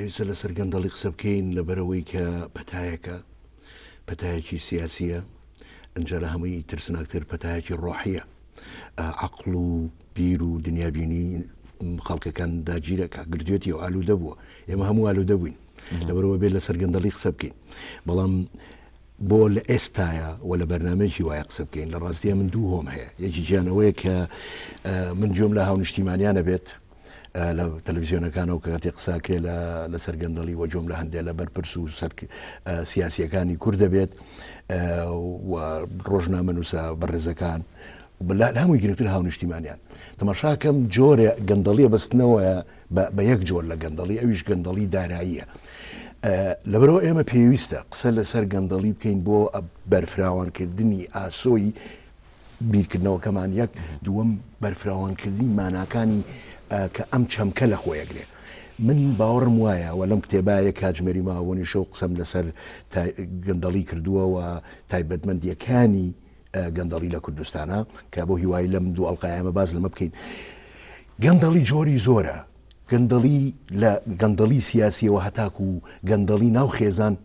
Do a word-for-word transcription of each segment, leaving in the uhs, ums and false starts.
پێویستە لەسەر گەندەڵی قسە بکەین لەبەرەوەی کە پەتایەکە پەتایەکی سیاسیە ئەنجا لە هەمووی ترسناکتر پەتایەکی ڕۆحیە عەقڵ و بیر و دنیابینی خەڵکەکان داگیرەکە گردوێتی و ئالوودە بووە ئێمە هەموو ئالوودە بووین لەبەرەوە بێت لەسەر گەندەڵی قسە بکەین بەڵام بۆ لە ئێستایە و لە بەرنامەیەکی وایە قسە بکەین لە ڕاستیە من دوو هۆم هەیە یەکی گیانەوەیە کە من جۆم لە هاونیشتیمانیانە بێت لە تەلەڤیزیۆنەکانەوە کە کاتی قساکرێ لە سەر گەندەڵی وە جۆم لە هەندێک لە بەرپرس و سیاسیەکانی کورد دەبێت و ڕۆژنامە نووسە بەڕێزەکان لە هەمووی گرنگتر هاونیشتیمانیان تەماشاکەم جۆرە گەندەڵیە بەستنەوەیە بە یەک جۆر لە گەندەڵی ئەویش گەندەڵی داراییە لەبەرەوە ئێمە پێویستە قسە لەسەر گەندەڵی بکەین بۆ بەرفراوانکردنی ئاسۆی بیرکردنەوەکەمان یەک دووەم بەرفراوانکردنی ماناکانی کە ئەم چەمکە لە خۆیەگرێ من باوەڕم وایە و لەم کتێبایە کاتژمێری ماوەنی شەو قسەم لەسەر گەندەڵی کردووە و تایبەتمەندیەکانی گەندەڵی لە کوردستانە کە بۆ هیوای لەم دوو ئەڵقایەمە باز لەمە بکەین گەندەڵی جۆری زۆرە گەندەڵی لە گەندەڵی سیاسیەوە هەتاک و گەندەڵی ناو خێزان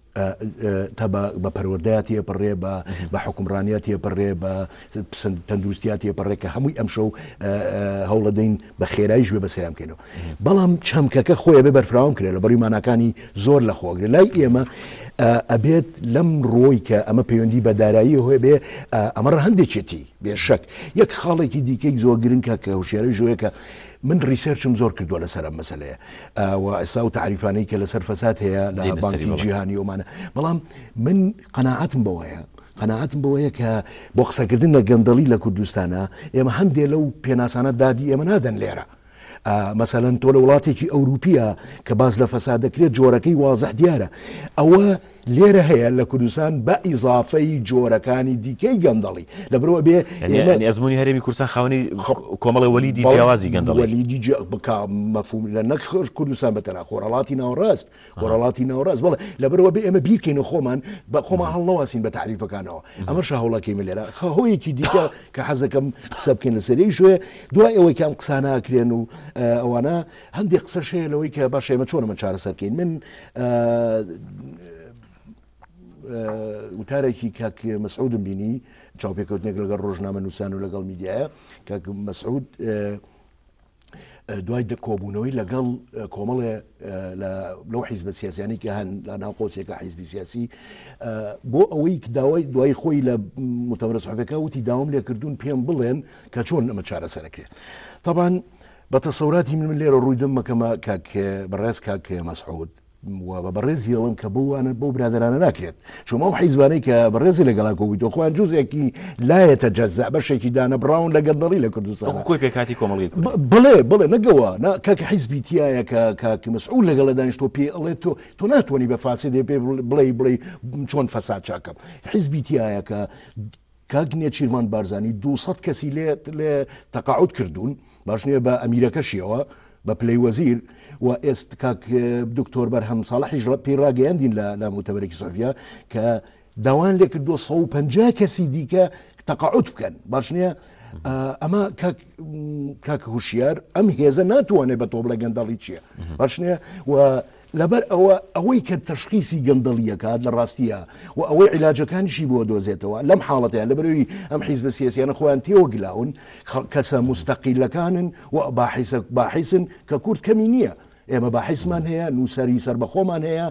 تا بە پەروەردەیەتی پڕێ بە حکومڕانیەتی پڕێ بە تەندروستیاتی پڕێ کە هەمووی ئەم شەو هەوڵە دەین بە خێراییش بێ بەسەیان بکەینەوە بەڵام چەمکەکە خۆیە بێ بەرفراوان کرێ لە بەڕووی ماناکانی زۆر لە خۆگرێ لای ئێمە ئەبێت لەم ڕۆی کە ئەمە پەیوەندی بە دارایی هۆی بێ ئەمە ڕە هەندێکێتی بێشەک یەک خاڵێکی دیکەی زۆر گرنگکە کە هوشیاری ژۆیە کە من ریسێرچم زۆر کردووە لەسەر ئەم مەسەلەیە و ئێستا و تعریفانەی کە لەسەر فەساد هەیە لە بانکی جیهانی ئەومانە بەڵام من قەناعەتم بەوەیە قەناعەتم بەوەیە کە بۆ قسەکردن لە گەندەڵی لە کوردستانە ئێمە هەندێک لەو پێناسانە دادی ئێمە نادەن لێرە مەسەلەن تۆ لە وڵاتێکی ئەوروپیە کە باز لە فەساد دەکرێت جۆرەکەی وازەح دیارە ئەوە لێرە هەیە لە کوردستان بە ئیزافەی جۆرەکانی دیکەی گەندەڵی لەبرەوە بێ ئەزمموی هەرێمی کوردستان خاوەنی کۆمەڵی وەلیدی جیاوازی گەندەڵی وەلیدی مەفهوم لە نەک کوردستان بەتەنها خۆرەڵاتی ناوەڕاست خۆرەڵاتی ناوەڕاست بەڵێ لەبرەوە بێ ئێمە بیرکەینە خۆمان بە خۆمان هەڵنەواسین بە تعریفەکانەوە ئەمە شاهوڵەکەی لێرە هۆیەکی دیکە کە حەزەکەم قسە بکەین لەسەری شوێ دوای ئەوەی کەم قساناکرێن و ئەوانە هەندێک قسەش هەیە لەوەی کە باش ئێمە چۆنمە چارەسەرکەین من وتارێکی کاک مەسعودم بینی چاوپێکەوتنێک لەگەڵ ڕۆژنامە نووسان و لەگەڵ میدیایە کاک مەسعود دوای کۆبوونەوەی لەگەڵ کۆمەڵێ لەو حیزبە سیاسیانی کە هەن لە ناوقۆچێکە حیزبی سیاسی بۆ ئەوەی داوای دوای خۆی لە مؤتەمەرە سەحوفیەکە وتی داوام لێکردوون پێم بڵێن کە چۆن ئەمە چارەسەرەکرێت طبعا بە تەسەوراتی من لێرە ڕوویدم مەکەمە کاک بەڕێز کاک مەسعود و بە بەڕێزی ئەڵم کە بوانە بۆ برادرانە ناکرێت چۆمە و حیزبانەی کە بەڕێزی لەگەڵا کۆبوویتەوە خۆیان جوزێکی لایەتە جەزا بەشێکی دانە بڕاون لە گەندەڵی لە کوردستان کۆی پێکاتی کۆمەڵی بڵێ بڵێ نەگەوە کاکە حیزبی تایە کە کاک مەسعود لەگەڵە دانیشتۆ پێ ئەڵێ تۆ تۆ ناتوانانی بە فارسی دێ پێ بڵێ بڵێ چۆن فەساد چاکەم حیزبی تایە کە کاک نێچیروان بارزانی دووسەد کەسی لێ تەقاعود کردوون باش نییە بە ئەمیرەکەشیەوە بە پلەی وەزیر و ئێست کاک دکتۆر بەرهەم ساڵحیش پێی ڕاگەیاندین لە مؤتەمەرێکی سەحوفیا کە داوان لێ کردووە سەد و پەنجا کەسی دیکە تەقاعود بکەن باش نییە ئەمە کاک هوشیار ئەم هێزە ناتوانێت بە تۆ بڵێ گەندەڵی چییە باش نییە و لەبەر ئەوە ئەوەی کە تەشخیصی گەندەڵیەکات لە ڕاستیە و ئەوەی عیلاجەکانیشی بۆ دۆزێتەوە لەم حاڵەتەیە لەبەرەوەی ئەم حیزبە سیاسیانە خۆیان تێوە گلاون کەسە مستەقیلەکانن و باحیسن کە کورد کەمی نییە ئێمە باحیسمان هەیە نووسەری سەربەخۆمان هەیە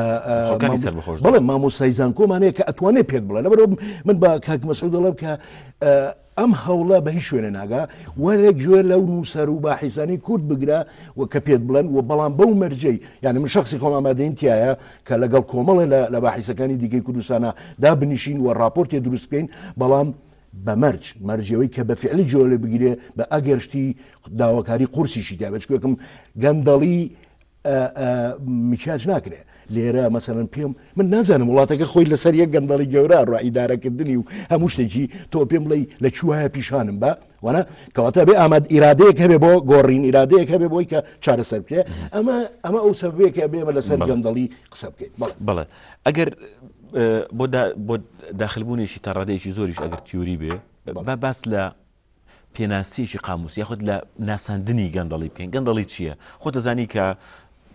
بڵێ مامۆستای زانکۆمان هەیە کە ئەتوانێت پێت بڵێ لەبەرەوە من بە کاک مەسعود دەڵێم کە ئەم هەوڵە بە هیچ شوێنە ناگا وەرێک گوێ لەو نووسەر و باحیسانی کورد بگرە و کە پێت بڵێن و بەڵام بەو مەرجەی یعنی من شخصی خۆم ئامادەین تایە کە لەگەڵ کۆمەڵێ لە باحیسەکانی دیکەی کوردستانە دابنیشین و راپۆرتێ دروست بکەین بەڵام بە مەرج مەرجەوەی کە بە فعلی جۆرە بگیرێ بە ئەگەرشتی داواکاری قورسیشی دا بچکوێکم گەندەڵی میکاج ناکرێ لێرە مەسەرەن پێم من نازانم وڵاتەکە خۆی لەسەر یەک گەندەڵی گەورە ڕائیدارەکردنی و هەموو شتێکی تۆ پێم بڵێ لە چوایە پیشانم بە وانە کەواتە بێ ئاماد ئیرادەیەک هەبێ بۆ گۆڕین ئیرادەیەک هەبێ بۆی کە چارەسەر بکرێ ئەمە ئەمە ئەو سەبەیەکە بێمە لەسەر گەندەڵی قسە بکەین بەڵێ ئەگەر بۆ داخلبوونێکی تا ڕادەیەکی زۆریش ئەگەر تیوری بێ بە باس لە پێناسیەکی قاموس یاخود لە ناساندنی گەندەڵی بکەین گەندەڵی چییە خۆ دەزانی کە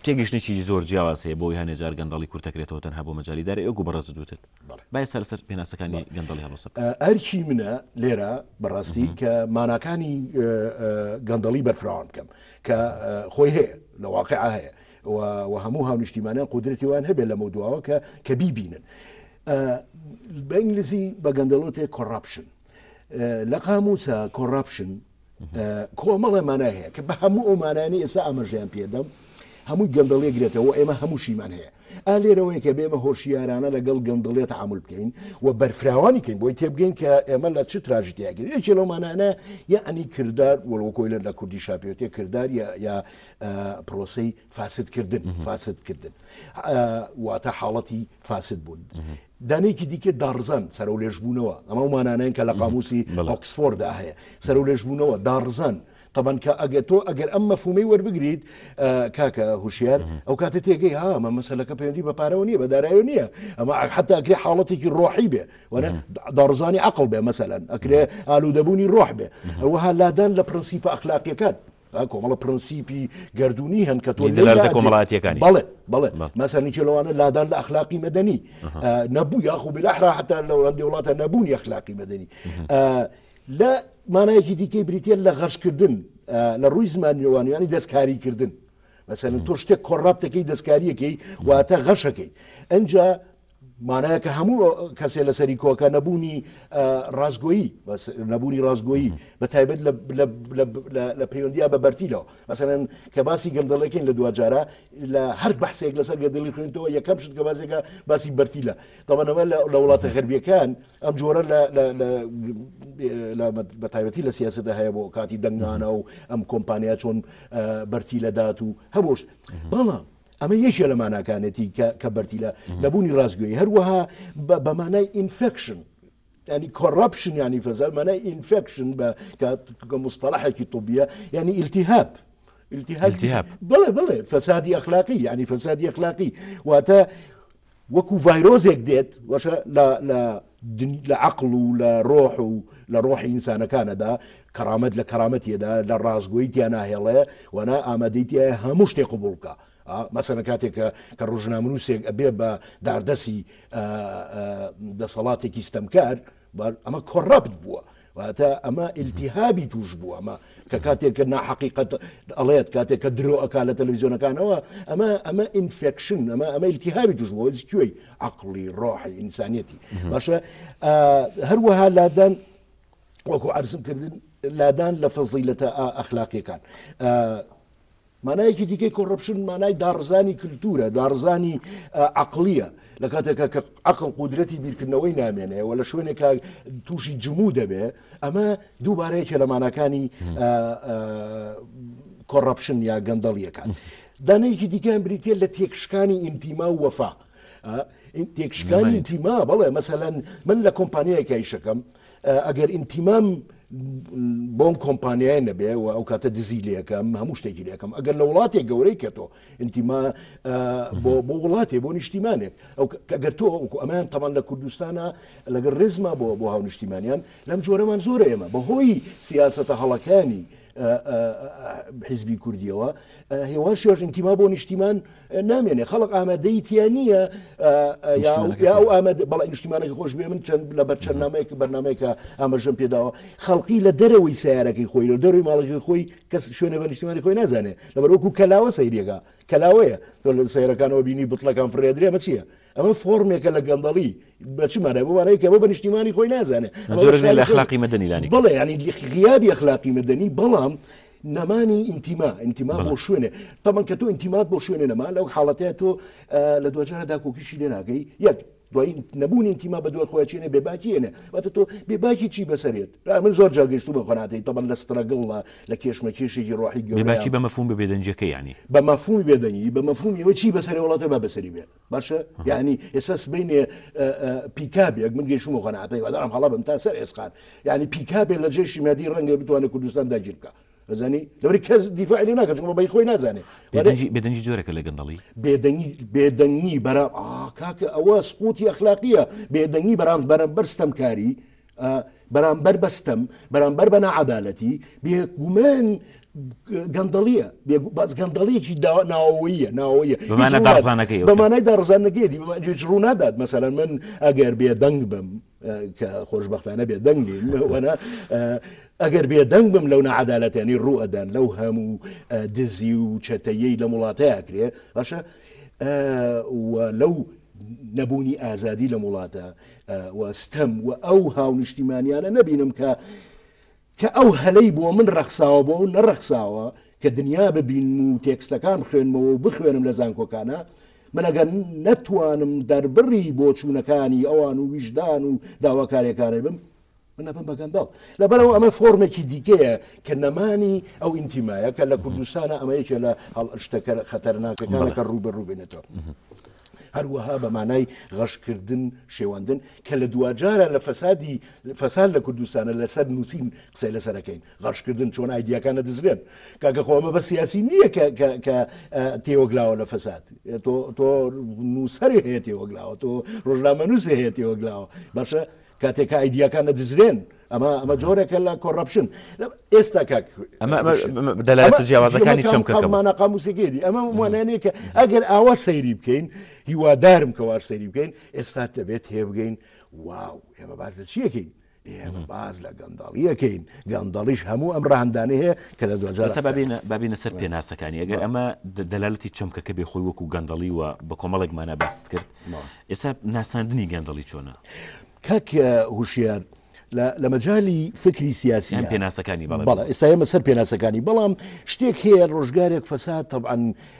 تێگەشتێکی زۆر جیاوازەیە بۆی هەنێ جار گەندەڵی کورتەکرێتەوە تەنها بۆ مەجای دارێ ئەو بەڕێزت وتت باە سەرسەر پێناسەکانی گەندەڵی هەڵۆسە ئەرچی منە لێرە بەڕاستی کە ماناکانی گەندەڵی بەرفراوان بکەم کە خۆی هەیە لە واقع هەیە و هەموو هاونیشتیمانیان قدرەتی وان هەبێت لە مەودواوە کە کە بیبینن بە ئینگلیزی بە گەندەڵۆتێ کۆڕاپشن لە قاموسە کۆڕاپشن کۆمەڵێمانە هەیە کە بە هەموو ئەومانانی ئێستا ئاماژەیان پێدەم هەمووی گەندەڵێ گرێتەوە ئێمە هەمووشیمان هەیە ئا لێرەوەی کە بێمە هۆشیارانە لەگەڵ گەندەڵێت تعامل بکەین و بەرفراوانی کەین بۆی تێبگەین کە ئێمە لە چ تراژدیاگرین یەکێ لەومانانە یعنی کردار وەڵۆکۆی لە لە کوردی شاپێتێ کردار یا پرۆسەی فاسدکردن فاسدکردن واتە حاڵەتی فاسد بوون دانەیەکی دیکە دارزان سەر و لێژبوونەوە ئەمە ومانانەیە کە لە قاموسی ئۆکسفۆردا هەیە سەر و لێژبوونەوە دارزان طبعا کە ئەگە تۆ ئەگەر ئەم مەفهومەی وەربگریت کاکە هوشیار ئەو کاتە تێگەی ها ئەمە مەسەلەکە پەیوەندی بە پارەوە نییە بە دارایە نییە ئەمە حتا ئەکرێ حاڵەتێکی ڕۆحی بێ وەنە دارزانی عقل بێ مەسەلەن ئەکرێ ئالوودەبوونی ڕۆح بێ ئەوەها لادان لە پرەنسیپە ئەخلاقیەکان کۆمەڵە پرەنسیپی گردردونی هەن کە تۆ کۆمەڵاتیەکانی بەڵێ بەڵێ مەسەرنیی لەوانە لادان لە ئەخلاقی مەدەنی نەبوو یاخو بلاحرا حتا لە وڵاتە نەبوونی ئەخلاقی مەدەنی لە مانایەکی دیکەی بریتە لە غەشکردن لە ڕووی زمانیوانیانی دەستکاریکردن مەسەن تۆ شتێک کۆڕاپتەکەی دەستکاریەکەی واتە غەشەکەی ئەنجا مانایە کە هەموو کەسێ لەسەری کۆکە نەبوونی ڕازگۆیی نەبوونی ڕازگۆیی بە تایبەت لە پەیوەندیە بە بەرتیلەوە مەسەن کە باسی گەندەڵەکەین لە دوجارە لە هەر بەحسێک لەسەر گەندەڵی خوێنتەوە یەکەم شت کە باسێکە باسی بەرتیلە دەبەنەوە لە وڵاتە غەربیەکان ئەم جۆرە بە تایبەتی لە سیاسەتە هەیە بۆ کاتی دەنگانە و ئەم کۆمپانیا چۆن بەرتیلە دات و هەمووش بەڵام ئەمە یەکێ لە ماناکانێتی کە بەرتیلە لەبوونی ڕازگوۆی هەروەها بە مانای ئینفێکشن ینی کۆڕاپشن ینی فەزار مانای ئینفێکشن بە مستەلاحێکی طبیە ینی ئیلتیهاب التهاب بڵێ بڵێ فەسادی ئەخلاقی ینی فەسادی ئەخلاقی واتە وەکو ڤایرۆزێک دێت وەشە لە عەقڵ و لە ڕۆح و لە ڕۆحی ئینسانەکانەدا کەرامەت لە کەرامەتیەدا لە ڕازگۆییتیان ناهێڵێ وەنا ئامادەیتیە هەموو شتێک قبوڵ بکە مەسەلەن کاتێک کە ڕۆژنامەنووسێک ئەبێ بە داردەسی دەسەڵاتێکی ستەمکار ئەمە کۆڕەپت بووە واتە ئەمە ئیلتیهابی توش بووە ئەمە کە کاتێک کە ناحەقیقەت ئەڵێت کاتێک کە درۆ ئەکا لە تەلەڤیزیۆنەکانەوە ئەمە ئەمە ئینفێکشن ئەمە ئەمە ئیلتیهابی توش بووە کوێی عەقڵی ڕۆحی ئینسانیەتی باشە هەروەها لادان وەکو عەرزم کردن لادان لە فەزیلەتە ئەخلاقیەکان مانایەکی دیکەی کۆڕەپشن مانای دارزانی کللتورە دارزانی عەقلیە لە کاتێکە کە عەقڵ قودرەتی بیرکردنەوەی نامێنێ و لە شوێنێکە تووشی جموو دەبێ ئەمە دووبارەیەکێ لە ماناکانی کۆڕەپشن یا گەندەڵیەکان دانەیەکی دیکەیان بریتێ لە تێکشکانی ئینتیما و وەفا تێکشکانی ئینتیما بەڵێ مەسەلەن من لە کۆمپانیایەکە ئیشەکەم ئەگەر ئینتیمام بۆم کۆمپانیای نەبێ و ئەو کاتە دزی لەکەم هەموو شتێکی لەکەم ئەگەر لە وڵاتێک گەورەی کێتۆ ئینتیما بۆ وڵاتێ بۆ نیشتیمانێک ئەگەر تۆ ئەمان تەمان لە کوردستانە لەگەر ڕێزما بۆ بۆ هاو نیشتیمانیان لەم جۆرەمان زۆرە ئێمە بەهۆی سیاسەتە هەڵەکانی حیزبی کوردیەوە هێوان شێژ ئینتیما بۆ نیشتیمان نامێنێ خەڵق ئامادەیتیان نییە یا ئەو ئامادە بەڵام نیشتیمانێکی خۆش بێ من چەند لە بەر چەندنامەیەک بەرنامەیەکە ئاماژەم پێداوە خەڵقی لە دەرەوەی سیارەکەی خۆی لە دەروی ماڵەکەی خۆی کەس شوێنە بە نیشتیمانی خۆی نازانێ لەبەر وەکو کەلاوە سەیرێکە کەلاوەیە تۆ لە سەیرەکانەوە بینی بتڵەکان فڕێدرێ بە چییە ئەمە فۆرمێکە لە گەندەڵی بە چمانە بۆوانەیە بە بە نیشتیمانی خۆی نازانێ لە ئەخلاقی مەدەنی بڵێ ینی غیابی ئەخلاقی مەدەنی بەڵام نەمانی ئینتیما ئینتیما بۆ شوێنێ تەمان کە تۆ ئینتیمات بۆ شوێنێ نەما لەو حاڵەتەیە تۆ لە دوجارەدا کۆکیشی لێ ناکەی یەک دوای نەبوون ئینتیما بە دوای خۆیانێ بێباکیێنێ واتە تۆ بێباکی چی بەسەرێت من زۆر جاگەیشتو بە خۆناتەی تەمان لە سترەگڵە لە کێشمەکێشێکی ڕۆحی بێباکی بە مەفهوم بە بێدەنجەکە یعنی بە مەفهومی بێدەنگی بە مەفهومیەوە چی بەسەری وڵاتە با بەسەری بێت باشە یعنی ئێساس بینێ پیکابێک من گەیشتمە خۆناتەی وادارم هەڵا بم تا سەر ئێسقان یعنی پیکابێک لە جێشی مادی ڕەنگە بتوانێت کوردستان داگیر بکە زانی لەوری کەس دیفاعی ناکات چون بە خۆی نازانێ بێدەنجی جۆرەکە لە گەندەڵی بێدەنگی بێدەنگی بەرام کاکە ئەوە سقوتی ئەخلاقیە بێدەنگی بەرام بەرامبەر ستەمکاری بەرامبەر بەستەم بەرامبەر بە نەعەدالەتی بێگومان گەندەڵیە باز گەندەڵیەکی ناوەیە ناوەیە بمانە دارزانەکەی بەمانای دارزانەکەی ڕوو نادات مەسەلەن من ئەگەر بێدەنگ بم کە خۆشبەختانە بێدەنگین وەنا ئەگەر بێدەنگ بم لەو نەعەدالەتیانی ڕوو ئەدەن لەو هەموو دزی و چەتەیەی لە وڵاتەیە کرێ باشە لەو نەبوونی ئازادی لە وڵاتە وەستەم و ئەو هاو نیشتیمانیانە نەبینم کە کە ئەو هەلەی بۆ من ڕەخساوە بۆ نەڕەخساوە کە دنیا ببین و تێکستەکان بخوێنمەوە و بخوێنم لە زانکۆکانە من ئەگەر نەتوانم دەربڕی بۆ چوونەکانی ئەوان و ویژدان و داواکاریەکانی بم من نەبم بە گەندەڵ لەبەرەوە ئەمە فۆرمێکی دیکەیە کە نەمانی ئەو ئینتیمایە کە لە کوردستانە ئەمە یەکێ لە شتەکە خەتەرناکەکانە کە ڕوبەڕووبێنێتەوە هەروەها بەمانای غەشکردن شێواندن کە لە دوجارە لە فەسادی فەساد لە کوردستانە لەسەر نووسین قسەی لەسەرەکەین غەشکردن چۆن ئایدیاکانە دەزرێن کاکە خۆمە بە سیاسی نییە کە تێوەگلاوە لە فەساد تۆ نووسەری هەیە تێوەگلاوە تۆ ڕۆژنامە نووسێ هەیە تێوەگلاوە باشە کاتێکە ئایدیاکانە دەزرێن ئەمە ئەمە جۆرێکە لە کۆڕەپشن ئێستا کاک ئەمە دەلالەت جیاوازەکانی چەم کەمانە قاموسێکێتی ئەمە وانانەیە کە ئەگەر ئاوا سەیری بکەین هیوادارم کە وار سەیری بکەین ئێستا دەبێت هێبگەین واو ئێمە باز لە چیەکەین ئێمە باز لە گەندەڵیەکەین گەندەڵیش هەموو ئەم ڕاهەندانە هەیە کە لە دوجار بابینە سەر پێناسەکانی ئەگەر ئەمە دەلالەتی چەمکەکە بێ خۆی وەکو گەندەڵی و بە کۆمەڵێکمانە باست کرد ئێستا ناساندنی گەندەڵی چۆنە کاک هوشیار لە مەجای فکری سیاسی پێناسەکانی بەڵێ ئێستا ئێمە سەر پێناسەکانی بەڵام شتێک هەیە ڕۆژگارێک فەساد طبعاً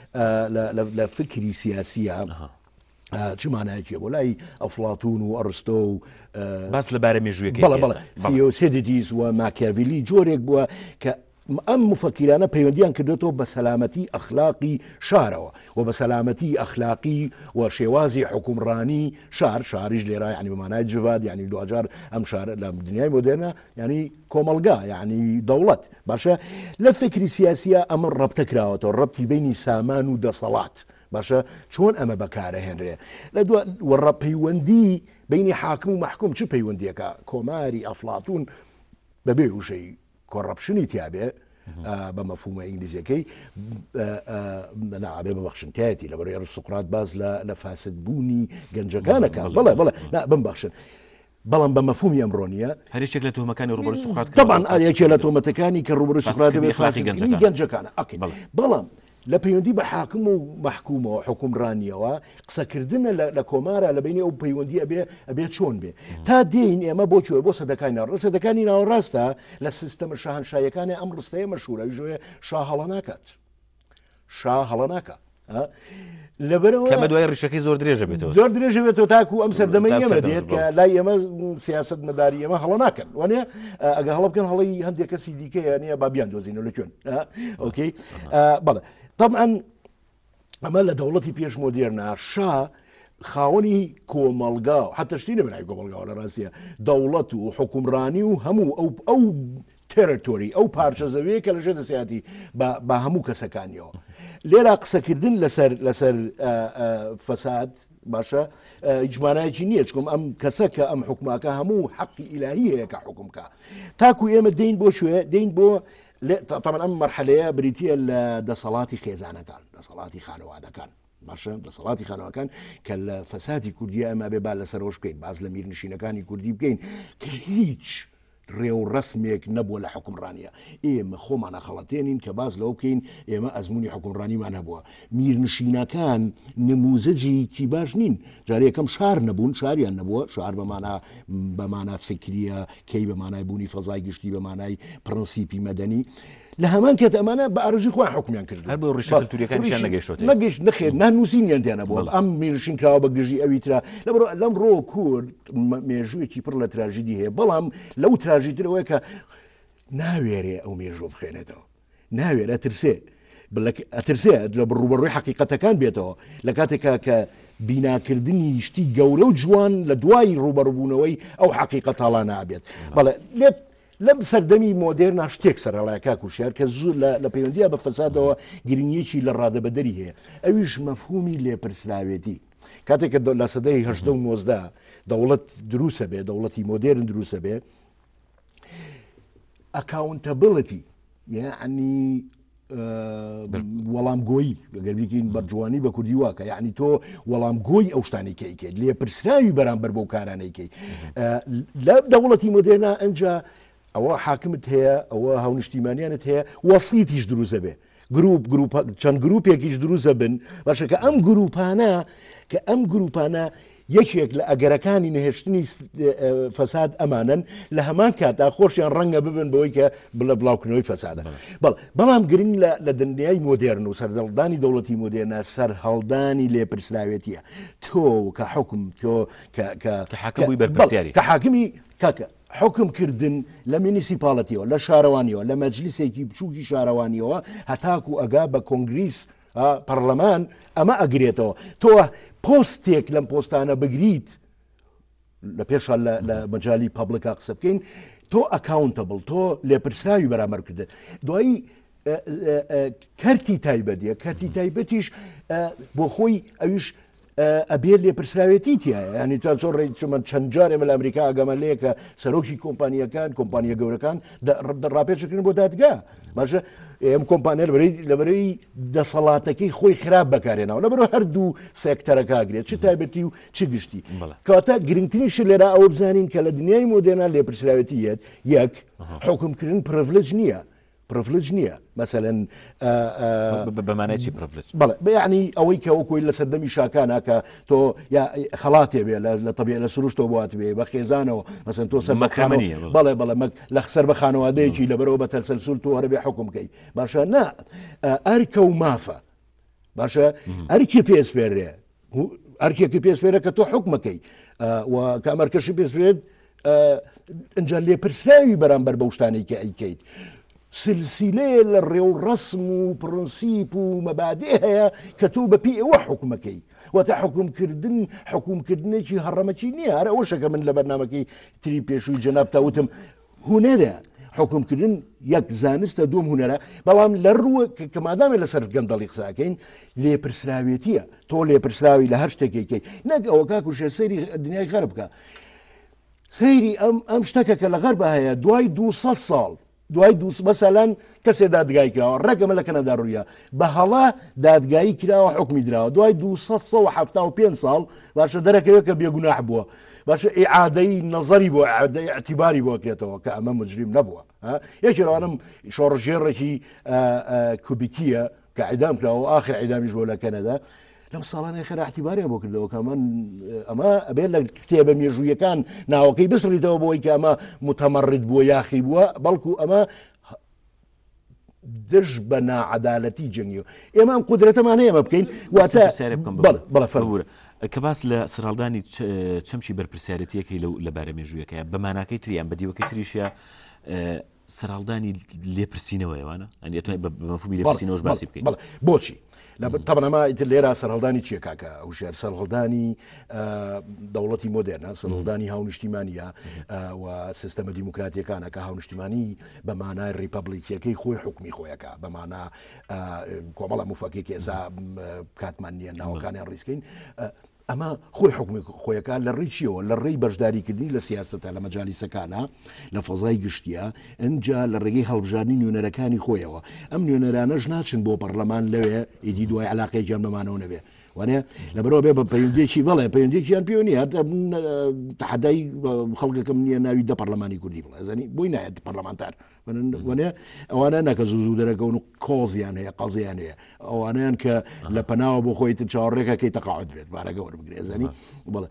لە فکری سیاسیە چمانایەکیە بۆ لای ئەفلااتون و ئەرستۆ و باس لەبارە مێژوویەکە بەڵێ بەڵێ فیۆسێدیز و ماکیاڤیلی جۆرێک بووە کە ئەم مفەکیرانە پەیوەندیان کردێتەوە بە سەلامەتی ئەخلاقی شارەوە و بە سەلامەتی ئەخلاقی و شێوازی حکومڕانی شار شاریش لێرا ینی بمانای جواد ینی دوجار ئەم شار لە دنیای مۆدرنە ینی کۆمەلگا ینی دەوڵەت باشە لە فکری سیاسیە ئەمە ڕەبتە کراوەتەوە ڕەبتی بینی سامان و دەسەڵات باشە چۆن ئەمە بەکارەهێنرێ لە وەڕە پەیوەندی بینی حاکم و محکوم چ پەیوەندیەکە کۆماری ئەفلااتون بەبێ وشەی کۆڕەپشنی تیاابێ بە مەفهومە ئینگلیزیەکەی نابێ بەبخشنتایەتی لە بەڕێ سوقرات باز لە فاسد بوونی گەنجەکانەکە بڵێ بڵێ بمبخشن بەڵام بە مەفهومی ئەمڕۆنیە هەرێکێک لە تۆمەکانی ڕوبەر سوقرات طبعاً یەکێ لە تۆمەتەکانی کە ڕوبەر سوقرات گەنجەکانە بەڵام لە پەیوەندی بە حاکم و محکومەوە حکومڕانیەوە قسەکردنە لە کۆمارە لە بینی ئەو پەیوەندی ئەبێ ئەبێت چۆن بێ تا دێین ئێمە بۆ کوێ بۆ سەدەکانی ناڕ سەدەکانی ناوەڕاستە لە سیستەمە شاهنشایەکانی ئەم ڕستەیە مەشهورە ژۆیە شا هەڵە ناکات شا هەڵە ناکات لەبەرەوە کەمە دوای ڕیشەکەی زۆر درێژە بێتەوە زۆر درێژە بێتەوە تاکو ئەم سەردەمەی ئێمە دێت کە لای ئێمە سیاست مەداری ئێمە هەڵە ناکەن وانێ ئەگە هەڵە بکەن هەڵی هەندێک کەسی دیکەیە نیە بابیان دۆزینە لە کوێن ئۆکەی بەڵێ طبعاً ئەمە لە دەوڵەتی پێش مۆدێرنا شا خاوەنی کۆمەلگا و حتى شتی نەبنای کۆمەلگاوە لە ڕاستیە دەوڵەت و حکومڕانی و هەموو ئەو ئەو تێرەتۆری ئەو پارچە زەوەیە کە لەژێ دەسیاتی بە هەموو کەسەکانیەوە لێرا قسەکردن لەسەر لەسەر فەساد باشە ئیجمانایەکی نییە چکۆم ئەم کەسە کە ئەم حکوماکە هەموو حەقی ئیلاهی هەیە کە حکومکە تاکو ئێمە دەین بۆ شوێ دەین بۆ طبعا ئەم مەرحەلەیە بریتە لە دەسەڵاتی خێزانەکان دەسەڵاتی خانەوادەکان باشە دەسەڵاتی خانەوەکان کە لە فەسادی کوردی ئەمە بێ با لەسەرۆش بکەین باز لە میرنشینەکانی کوردی بکەین کە هیچ ڕێو ڕسمێک نەبووە لە حکومڕانیە ئێمە خۆمانە خەڵەتێنین کە باز لەو بکەین ئێمە ئەزمموی حکومڕانیمان هەبووە میرنشینەکان نموزەجێکی باش نین جارێکەکەم شار نەبوون شاریان نەبووە شار بەمانە بەمانە فکریە کەی بەمانای بوونی فەزای گشتی بەمانای پرەنسیپی مەدەنی لە هەمان کێت ئەمانە بە ئارژی خۆیان حکومیان کرد هەر بۆ ڕیشەکەلتوریەکانیان نەگەیشتوە نەگەشت نەخێر نانووسینیان دیانەبووە ئەم میرنشین کراوە بە گژی ئەویترا لەبەرۆ لەم ڕۆ کورد مێژوویەکی پڕ لە تراژیدی هەیە بەڵام لەو تراژیدرەوەی کە ناوێرێ ئەو مێژوە بخێنێتەوە ناوێت ئەترسێ ئەترسێ لە بڕوبەڕووی حقیقەتەکان بێتەوە لە کاتێکا کە بیناکردنی شتی گەورە و جوان لە دوای ڕوبەڕبوونەوەی ئەو حقیقەت هەڵا نابێت بەڵێ لێت لەم سەردەمی مۆدێرنا شتێک سەرەڵایەکە کوشار کە زوو لە پەیوەندیە بە فەسادەوە گرنگیەکی لە ڕادەبەدەری هەیە ئەویش مەفهومی لێپرسراوێتی کاتێککە لە سەدەی هەشدە و نۆزدە دەوڵەت دروسە بێ دەوڵەتی مۆدێرن دروسە بێ ئەکاونتەبڵەتی یعنی وەڵامگۆیی گەربیکەین بەرجوانی بە کوردی واکە یعنی تۆ وەڵامگۆی ئەو شتانی کەیکەیت لێ پرسراوی بەرامبەر بەو کارانەیەکەی لە دەوڵەتی مۆدێرنا ئەنجا ئەوە حاکمت هەیە ئەوە هاونیشتیمانیانت هەیە وەسیتیش دروزە بێ گروپ گروپ چەند گروپێکیش دروزە بن باشە کە ئەم گروپانە کە ئەم گروپانە یەکێک لە ئەگەرەکانی نەهێشتنی فەساد ئەمانن لە هەمان کاتا خۆشیان ڕەنگە ببن بەوەی کە بڵە بڵاوکردنەوەی فەسادە بەڵ بەڵام گرنگ لە دنیای مۆدێرن و سەردەڵدانی دەوڵەتی مۆدێرنە سەر هەڵدانی لێپرسراوێتیە تۆ کە حکم تۆ حاکمی بەرپرسیاری کە حاکمی کاکە حکمکردن لە میونیسیپاڵەتیەوە لە شارەوانیەوە لە مەجلیسێکی بچووکی شارەوانیەوە هەتاکو ئەگا بە کۆنگریس پەرلەمان ئەمە ئەگرێتەوە تۆ پۆستێک لەم پۆستانە بگریت لە پێشە لە مەجای پابلکا قسە بکەین تۆ ئەکاونتەبڵ تۆ لێپرسراوی بەرامبەرکردن دوایی کەرتی تایبەتیە کەرتی تایبەتیش بۆ خۆی ئەویش ئەبێت لێپرسراوێتی تایە ینی تا زۆر ڕێچمە چەند جارێ مە لە ئەمریکا ئەگەمە لەیە کە سەرۆکی کۆمپانیەکان کۆمپانیە گەورەکان ڕاپێچەکردن بۆ دادگا باشە ئەم کۆمپانیە لەبەرەوەی دەسەڵاتەکەی خۆی خراپ بەکارێنەوە لەبەرەوە هەردوو سێکتەرەکە ئاگرێت چ تایبەتی و چ گشتی کەواتە گرنگترینش لێرە ئەوە بزانین کە لە دنیای مۆدێرنا لێپرسراوێتیەت یەک حکومکردن پرڤلج نییە پرڤلج نییە مەسەلەن بەمانایکی پرڤلج بەڵێ بەیانی ئەوەی کە ئەو کۆی لە سەردەمی شاکانە کە تۆ یا خەڵاتێ بێ لە طبیعە لە سروشتەوە بوات بێ بە خێزانەوە مەسەن تۆ سەر مەکرمەنیە بەڵێ بەڵێ لە سەر بە خانەوادەیەکی لەبەرەوە بە تەسەلسول تۆ هەرە بێ حکوم بکەی باشە نا ئەرکە و مافە باشە ئەرکی پێسپێرێ ئەرکێکی پێسپێرە کە تۆ حکومەکەی و کامەرکەشی پێسپێت ئەنجا لێپرسراوی بەرامبەر بە شتانەی کە ئەیکەیت سلسلەیە لە ڕێو ڕسم و پرەنسیپ و مەبادێ هەیە کە تۆ بەپی ئەوە حکومەکەی واتە حکومکردن حکومکردنێکی هەڕەمەکی نییە هەر ئەوە شەکە من لە بەرنامەکەی تری پێشووی جەناب تاوتم هونەرە حکومکردن یەک زانستە دوم هونەرە بەڵام لە ڕووە کە مادامێ لەسەر گەندەڵی قساکەین لێپرسراوێتیە تۆ لێپرسراوی لە هەر شتێکێکی نەک ئەوە کاکوشێ سەیری دنیای غەرب بکە سەیری ئەم ئەم شتەکە کە لە غەرب هەیە دوای دووسەد ساڵ دوای دووس مەسەلەن کەسێ دادگای کراوە ڕێگەمە لە کەنەدا ڕوویە بە هەڵا دادگایی کراوە حکمی دراوە دوای دووسەد و هەفتا و پێنج ساڵ باشە دەرەکەوێت کە بێگوناح بووە باشە ئیعادەی نەزەری بۆ ئیعادەی ئەعتیباری بۆ کرێتەوە کە ئەمە مجرم نەبووە یەکێڕوانم شۆڕژێڕێکی کوبیکیە کە عیدام کراوە ئاخر عیدامیش بۆ لە کەنەدا لەم ساڵانەی خێرا اعتیباریان بۆ کردەوە کە من ئەمە ئەبێت لە کتێبە مێژوویەکان ناوەکەی بسڕیتەوە بۆی کە ئەمە متەمەڕید بووە یاخی بووە بەڵکو ئەمە دژ بە ناعەدالەتی جنگیەوە ئێمە ئەم قودرەتەمان هەیە ئەمە بکەین واتە بەڵە فەرموورە کە باس لە سەرهەڵدانی چەمشی بەرپرسیارەتیەکەی لە بارە مێژوویەکەیە بە ماناکەی تریان بە دیوەکەی تریشە سەرهەڵدانی لێپرسینەوەیوانە ئەنی ئەتوانێت بە مەفهومی لێپرسینەوەش باسی بکەین بۆچی طبعا ئیتر لێرە سەرهەڵدانی چییە کاکە ئەو شێر سەرهەڵدانی دەوڵەتی مۆدێرنە سەرهەڵدانی هاونیشتیمانیە و سیستەمە دیموکراتیەکانە کە هاونیشتیمانی بە مانای ریپەبلیکیەکەی خۆی حکمی خۆیەکە بە مانا کۆمەڵە موفەکێکی ئێسا کاتمان نییە ناوەکانیان ڕیسکەین ئەمە خۆی حکومی خۆیەکە لە ڕێیچیەوە لە ڕێی بەشداریکردنی لە سیاستە لە مەجالیسەکانە لە فەزای گشتیە ئەنجا لە ڕێگەی هەڵبژاردننی نوێنەرەکانی خۆیەوە ئەم نوێنەرانەش ناچن بۆ پەرلەمان لەوێ ئیدی دوای علاقەی جیان بەمانەوە نەبێ وانێ لەبەرەوە بێ بە پەیوەندێکی بەڵێ پەیوەندێکیان پێ نیە تەحەدای خەڵکەکەم نییە ناوی دە پەرلەمانی کوردی بڵێ زەنی بۆی نایەت پەرلەمانتار وانێ ئەوانە نەکە زوو زوو دەرەکەون و کۆزیان هەیە قەزیان هەیە ئەوانیان کە لە پەناوە بۆ خۆی تر چاوەڕێکەکەی تەقاعد بێت بارەگە وەربگرێ زەنی بڵێ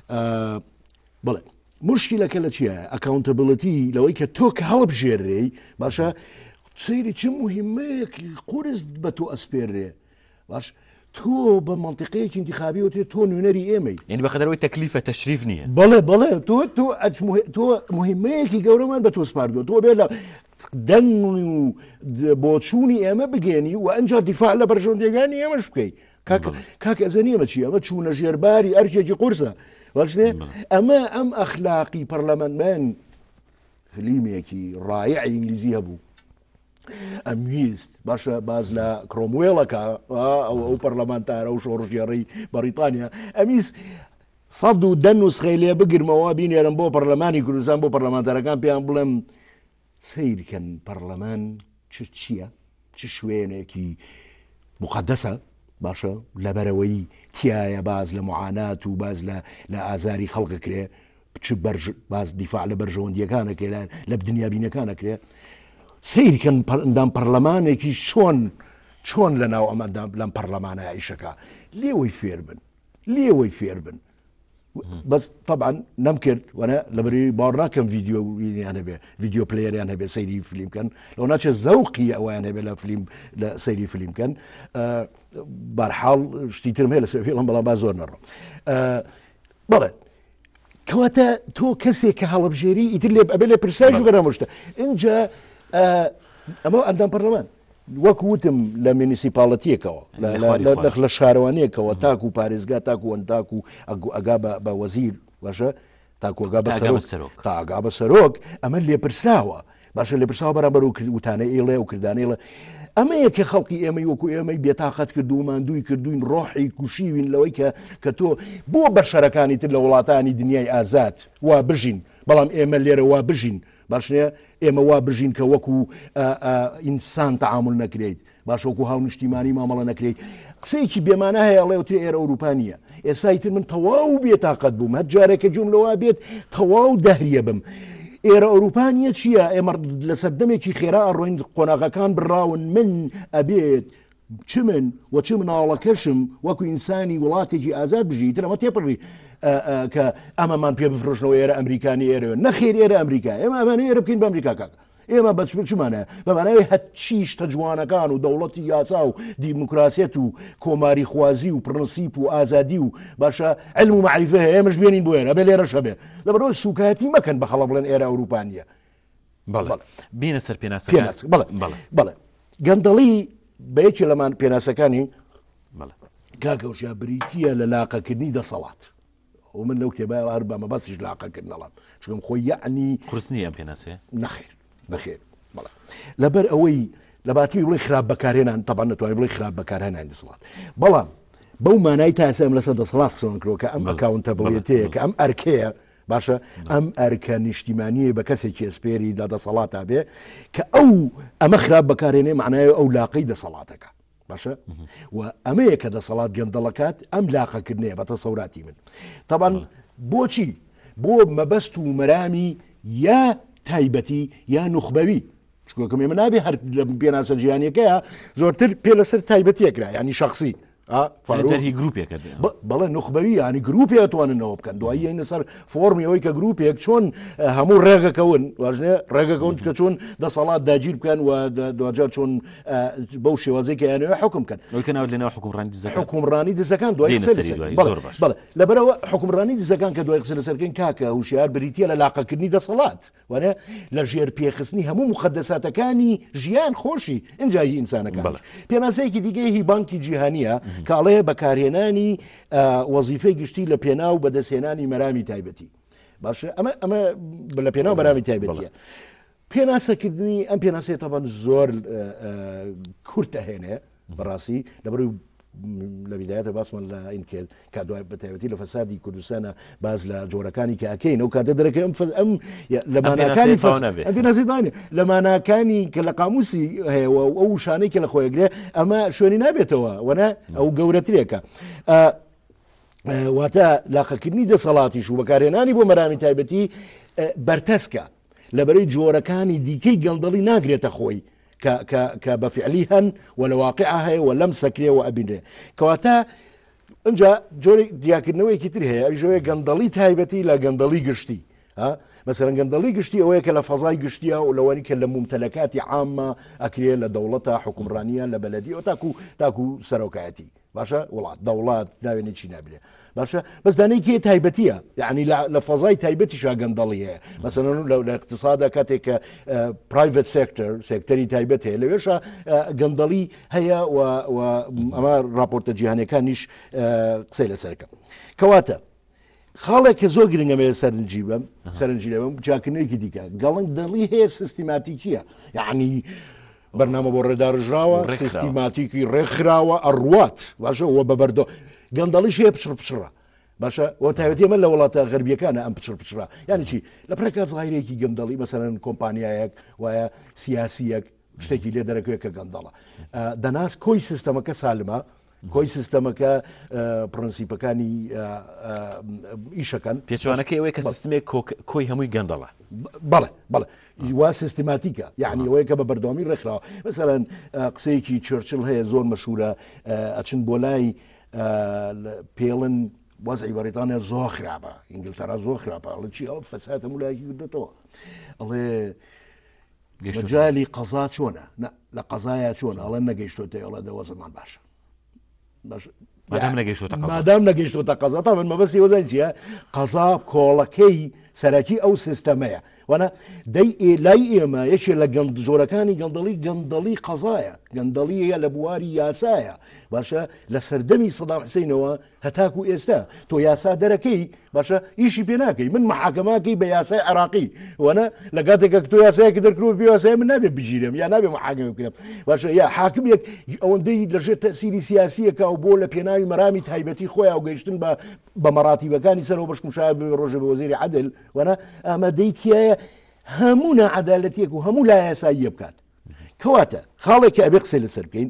بڵێ مشکلەکە لە چیە ئەکاونتەبڵەتی لەوەی کە تۆ کە هەڵبژێڕێی باشە سەیری چ مهمەیەکی قورس بە تۆ ئەسپێرێ باش تۆ بە منطقەیەکی انتخابی وتێ تۆ نوێنەری ئێمەی یعنی بەخەدەرەوەی تەکلیفە تەشریف نییە بەڵێ بەڵێ تۆ تۆ تۆ مهمەیەکی گەورەمان بە تۆ سپاردووە تۆ بێ لە دەنگ و بۆچوونی ئێمە بگەێنی و ئەنجا دیفاع لە بەرژەوەندەکانی ئێمەش بکەیت کاکە ئەزەنی ئەمە چی ئەمە چوونە ژێرباری ئەرکێکی قورسە باشنێ ئەمە ئەم ئەخلاقی پەرلەمانمان فلیمێکی ڕایعی ئینگلیزی هەبوو ئەمویست باشە باز لە کرۆموێڵەکە ئەو پەرلەمانتارە و شۆڕژێڕی بەریتانیا ئەمیست سەد و دە نوسخەی لێ بگرمەوە بینێرم بۆ پەرلەمانی کوردستان بۆ پەرلەمانتارەکان پێیان بڵێم سیرکەن پەرلەمان چییە چ شوێنێکی مقدسە باشە لەبەرەوەی تایە باز لە معانات و باز لە ئازاری خەڵکەکرێ چ بەرژ باز دیفاع لە بەرژەوەندیەکانەکرێ لە دنیا بینەکانەکرێ سیرکەن ئەندام پەرلەمانێکی چۆن چۆن لە ناو ئەمەدا لەم پەرلەمانە عیشەکە لێوەی فێر بن لێوەی فێر بن بەس طبعا نەمکرد وەنە لەبەری باوەڕ ناکەم ڤیدیۆیان هەبێ ڤیدیۆ پلەیەریان هەبێ سەیری فیلمکەن لەو ناچێت زەوقی ئەویان هەبێ لە فیلم لە سەیری فیلمکەن بەرحاڵ شتی ترم هەیە لە سەر فیلم بەڵام با زۆر نەڕۆ بەڵێ کەواتە تۆ کەسێک کە هەڵەبژێری ئیتر لێ ئەبێ لێ پرسای جوگەرە مشتە اینجا ئەمە ئەندام پەرلەمان وەک وتم لە میونیسیپاڵەتیەکەوە لە شارەوانیەکەوە تاکو و پارێزگا تاکو و ئەنداک و ئەگا بە وەزیر باشە تاکو ئەگا بە سەرۆک تا ئەگا بە سەرۆک ئەمە لێپرسراوە باشە لێپرساوە بەرامبەر و وتانە ئێڵێ و کردانێڵە ئەمە یەکە خەڵکی ئێمە وەکو ئێمەی بێتاقەت کردومان دووی کردوین ڕۆحی کوشیوین لەوەی کە کە تۆ بۆ بەشەرەکانی تر لە وڵاتانی دنیای ئازاد وا بژین بەڵام ئێمە لێرە وا بژین باش نییە ئێمە وا بژین کە وەکو ئینسان تەعامل نەکرێت باش وەکو هاو نیشتیمانی مامەڵە نەکرێت قسەیەکی بێمانە هەیە ئەڵێ وتێ ئێرە ئەوروپانیە ئێسای تر من تەواو بێتاقەت بووم هەر جارێکە جوملەوە بێت تەواو دەهریە بم ئێرە ئەوروپانیە چییە ئێمە لە سەردەمێکی خێرا ئەڕۆین قۆناغەکان بڕاون من ئەبێت چ من و چ مناڵەکەشم وەکو ئینسانی وڵاتێکی ئازاد بژی تر ئەمە تێپڕی کە ئەمەمان پێ بفرۆشنەوە ئێرە ئەمریکانی ئێرە نەخێر ئێرە ئەمریکا ئێمە ئەمانە ئێرە بکەین بە ئەمریکا کاک ئێمە بە چمانە بەمانەوەی هەچی شتە جوانەکان و دەوڵەتی یاسا و دیموکراسیەت و کۆماری خوازی و پرنسیپ و ئازادی و باشە علم و معریفە هەیە ئێمەش بێنین بۆ ئێرە بە لێرەش هەبێ لەبەرەوەی سوکایەتی مەکەن بە خەڵە بڵێن ئێرە ئەوروپانیە بینە سەر پێناسەکان بەڵێ گەندەڵی بەیەکی لەمان پێناسەکانی کاکەوشیا بریتیە لە لاقەکردنی دەسەڵات ومن لەو کتێبە هەر بەمە بەسیش لاقەکردنەڵام چکم خۆی یعنی قورسنی ئەم پێناسێ نەخێر بەخێر بەڵێ لەبەر ئەوەی لە باتی بڵێ خراپ بەکارهێنان تەبان نەتوانێت بڵێ خراپ بەکارهێنان دەسەڵات بەڵام بەو مانای تا ئێستا ئەم لەسەر دەسەڵات سۆن کرۆ کە ئەم ئەکاونتەبڵێتەیە کە ئەم ئەرکەیە باشە ئەم ئەرکە نیشتیمانیە بە کەسێکی ئەسپێری دا دەسەڵاتە بێ کە ئەو ئەمە خراپ بەکارهێنێ معنایە ئەو لاقەی دەسەڵاتەکە باشە و ئەمەیە کە دەسەڵات گەندەڵەکات ئەم لاقەکردنێ بەتە سەوراتی من طبعا بۆچی بۆ مەبەست و مەرامی یا تایبەتی یا نوخبەوی چکۆکەم ئێمە نابێ هەر لە پێناسە جیهانیەکەیە زۆرتر پێ لەسەر تایبەتیەکرا ینی شخصی فەرهی گروپێکە بەڵێ نوخبەوی ینی گروپی ئەتواننەوە بکەن دوایی یەینە سەر فۆرمی ئەوەی کە گروپێک چۆن هەموو ڕێگەکەون واژنێ ڕێگەکەون کە چۆن دەسەڵات داگیر بکەن و دوجار چۆن بەو شێوازێکە یانەوە حکم بکەن ئەوکەناو لەناو حکومڕانی دزەکان حکومڕانی دزەکان دوای بەڵێ لەبەرەوە حکومڕانی دزەکان کە دوای قسە لەسەرکەین کاکە هوشیار بریتە لە لاقەکردنی دەسەڵات وانە لە ژێر پێخستنی هەموو مخەدەساتەکانی ژیان خۆشی ئەنجایی ئینسانەکان پێناسەیەکی دیگەی هی بانکی جیهانیە کاڵێ بەکارهێنانی وەزیفەی گشتی لە پێناو بەدەستهێنانی مەرامی تایبەتی باشە ئەمە ئەمە لە پێناو بەرامی تایبەتیە پێناسەکردنی ئەم پێناسێت تەبەن زۆر کورتە هێنێ بەڕاستی لەبەر لە بیدایەتە باسمان لە ئین کرد کا دوای بەتایبەتی لە فەسادی کوردستانە باز لە جۆرەکانی کە ئەکەین ئەو کاتە دەرەکە ئەم لەمانەکانی ئەمپێناسیدانێ لەمانەکانی کە لە قاموسی هەیە ئەو شانەی کە لە خۆیەگرێ ئەمە شوێنی نابێتەوە وەنە ئەو گەورەترێکە واتە لاقەکردنی دەسەڵاتیش و بەکارهێنانی بۆ مەرامی تایبەتی بەرتەسکە لەبەرەی جۆرەکانی دیکەی گەڵدەڵی ناگرێتە خۆی کە بەفعلی هەن و لە واقعە هەیە و لەم سەکرێ و ئەبینرێ کەواتە ئەجا جۆری دیاکردنەوەیکی تر هەیە ئەژەوەی گەندەڵی تایبەتی لە گەندەڵی گشتی مەسەرەن گەندەڵی گشتی ئەوەیە کە لە فەزای گشتیە و لەوەی کە لە ممتەلەکاتی عامە ئەکرێ لە دەوڵەتە حکومڕانیە لە بەلەدی و تاکو تاکو سەرۆکایەتی باشە وڵات دەوڵات ناوێنێ چی نابرێ باشە بەس دانەی کێ تایبەتیە یعنی لە فەزای تایبەتیشا گەندەڵی هەیە مەسەرەن لە اقتصادا کاتێک کە پرایڤەت سێکتەر سێکتەری تایبەت هەیە لەوێشە گەندەڵی هەیە و ئەمە راپۆرتە جیهانیەکانیش قسەی لەسەرکە کەواتە خاڵێک کە زۆر گرنگەمێ سەرنجی بم سەرنجی لەبم جاکردنەوەیکی دیکە گەڵنگ دەڵی هەیە سیستیماتیکیە یعنی بەرنامە بۆ ڕێدارژراوە سیستیماتیکی ڕێکخراوە ئەڕوات باشە وە بەبەردۆ گەندەڵیش هەیە پچڕ پچڕە باشە وە تایبەتی ئەمە لە وڵاتە غەربیەکانە ئەم پچڕ پچڕە یعنی چی لە پرێکات غایرێکی گەندەڵی مەسەرەن کۆمپانیایەک وایە سیاسیەک شتێکی لێ دەرەکوێت کە گەندەڵە دەناس کۆی سیستەمەکە سالمە کۆی سیستەمەکە پرەنسیپەکانی ئیشەکەن پێچوانەکە ئەوەیە کە سیستمێک کۆی هەمووی گەندەڵە بەڵێ بەڵێ وا سیستماتیکە یعنی ئەوەیە کە بە بەردەوامی ڕێکخراوە مەسەڵەن قسەیەکی چرچل هەیە زۆر مەشهورە ئەچن بۆ لای پێڵن وەزعی بەریتانیا زۆر خراپە ئینگلتەرا زۆر خراپە ئەڵێ چی ئەو فەساتە مولایەکی کردێتەوە ئەڵێ مەجای قەزا چۆنە لە قەزایە چۆن ئەڵێ نەگەیشتۆتە ئەڵێ دەوەزمان باشە مادام نەگەیشتۆتە قەزا تا من مەبەستی وەزای چیە قەزا کۆڵەکەی سەرەکی ئەو سیستەمەیە وانە دەی لای ئێمە یەکێ لە زۆرەکانی گەندەڵی گەندەڵی قەزایە گەندەڵیە لە بواری یاسایە باشە لە سەردەمی سەدام حوسێنەوە هەتاکو ئێستا تۆ یاسا دەرەکەی باشە ئیشی پێ ناکەی من محاکەماکەی بە یاسای عراقی وانە لە کاتێکە تۆ یاسایەکە دەرکرۆ پێ یاسای من نابێت بگیرم یا نابێ محاکەمە بکرێم باشە یا حاکمێک ئەوەندەی لەژێر تەسیری سیاسیەکە و بۆ لە پێناوی مەرامی تایبەتی خۆیان و گەیشتن بە مەراتیبەکانی سەرەوە بەشکم شایە ڕۆژە بە وەزیری عەدل وانە ئامادەی تایە هەموو نەعەدالەتیەک و هەموو لای یاساییە بکات کەواتە خاڵێکە ئەبێ قسەی لەسەر بکەین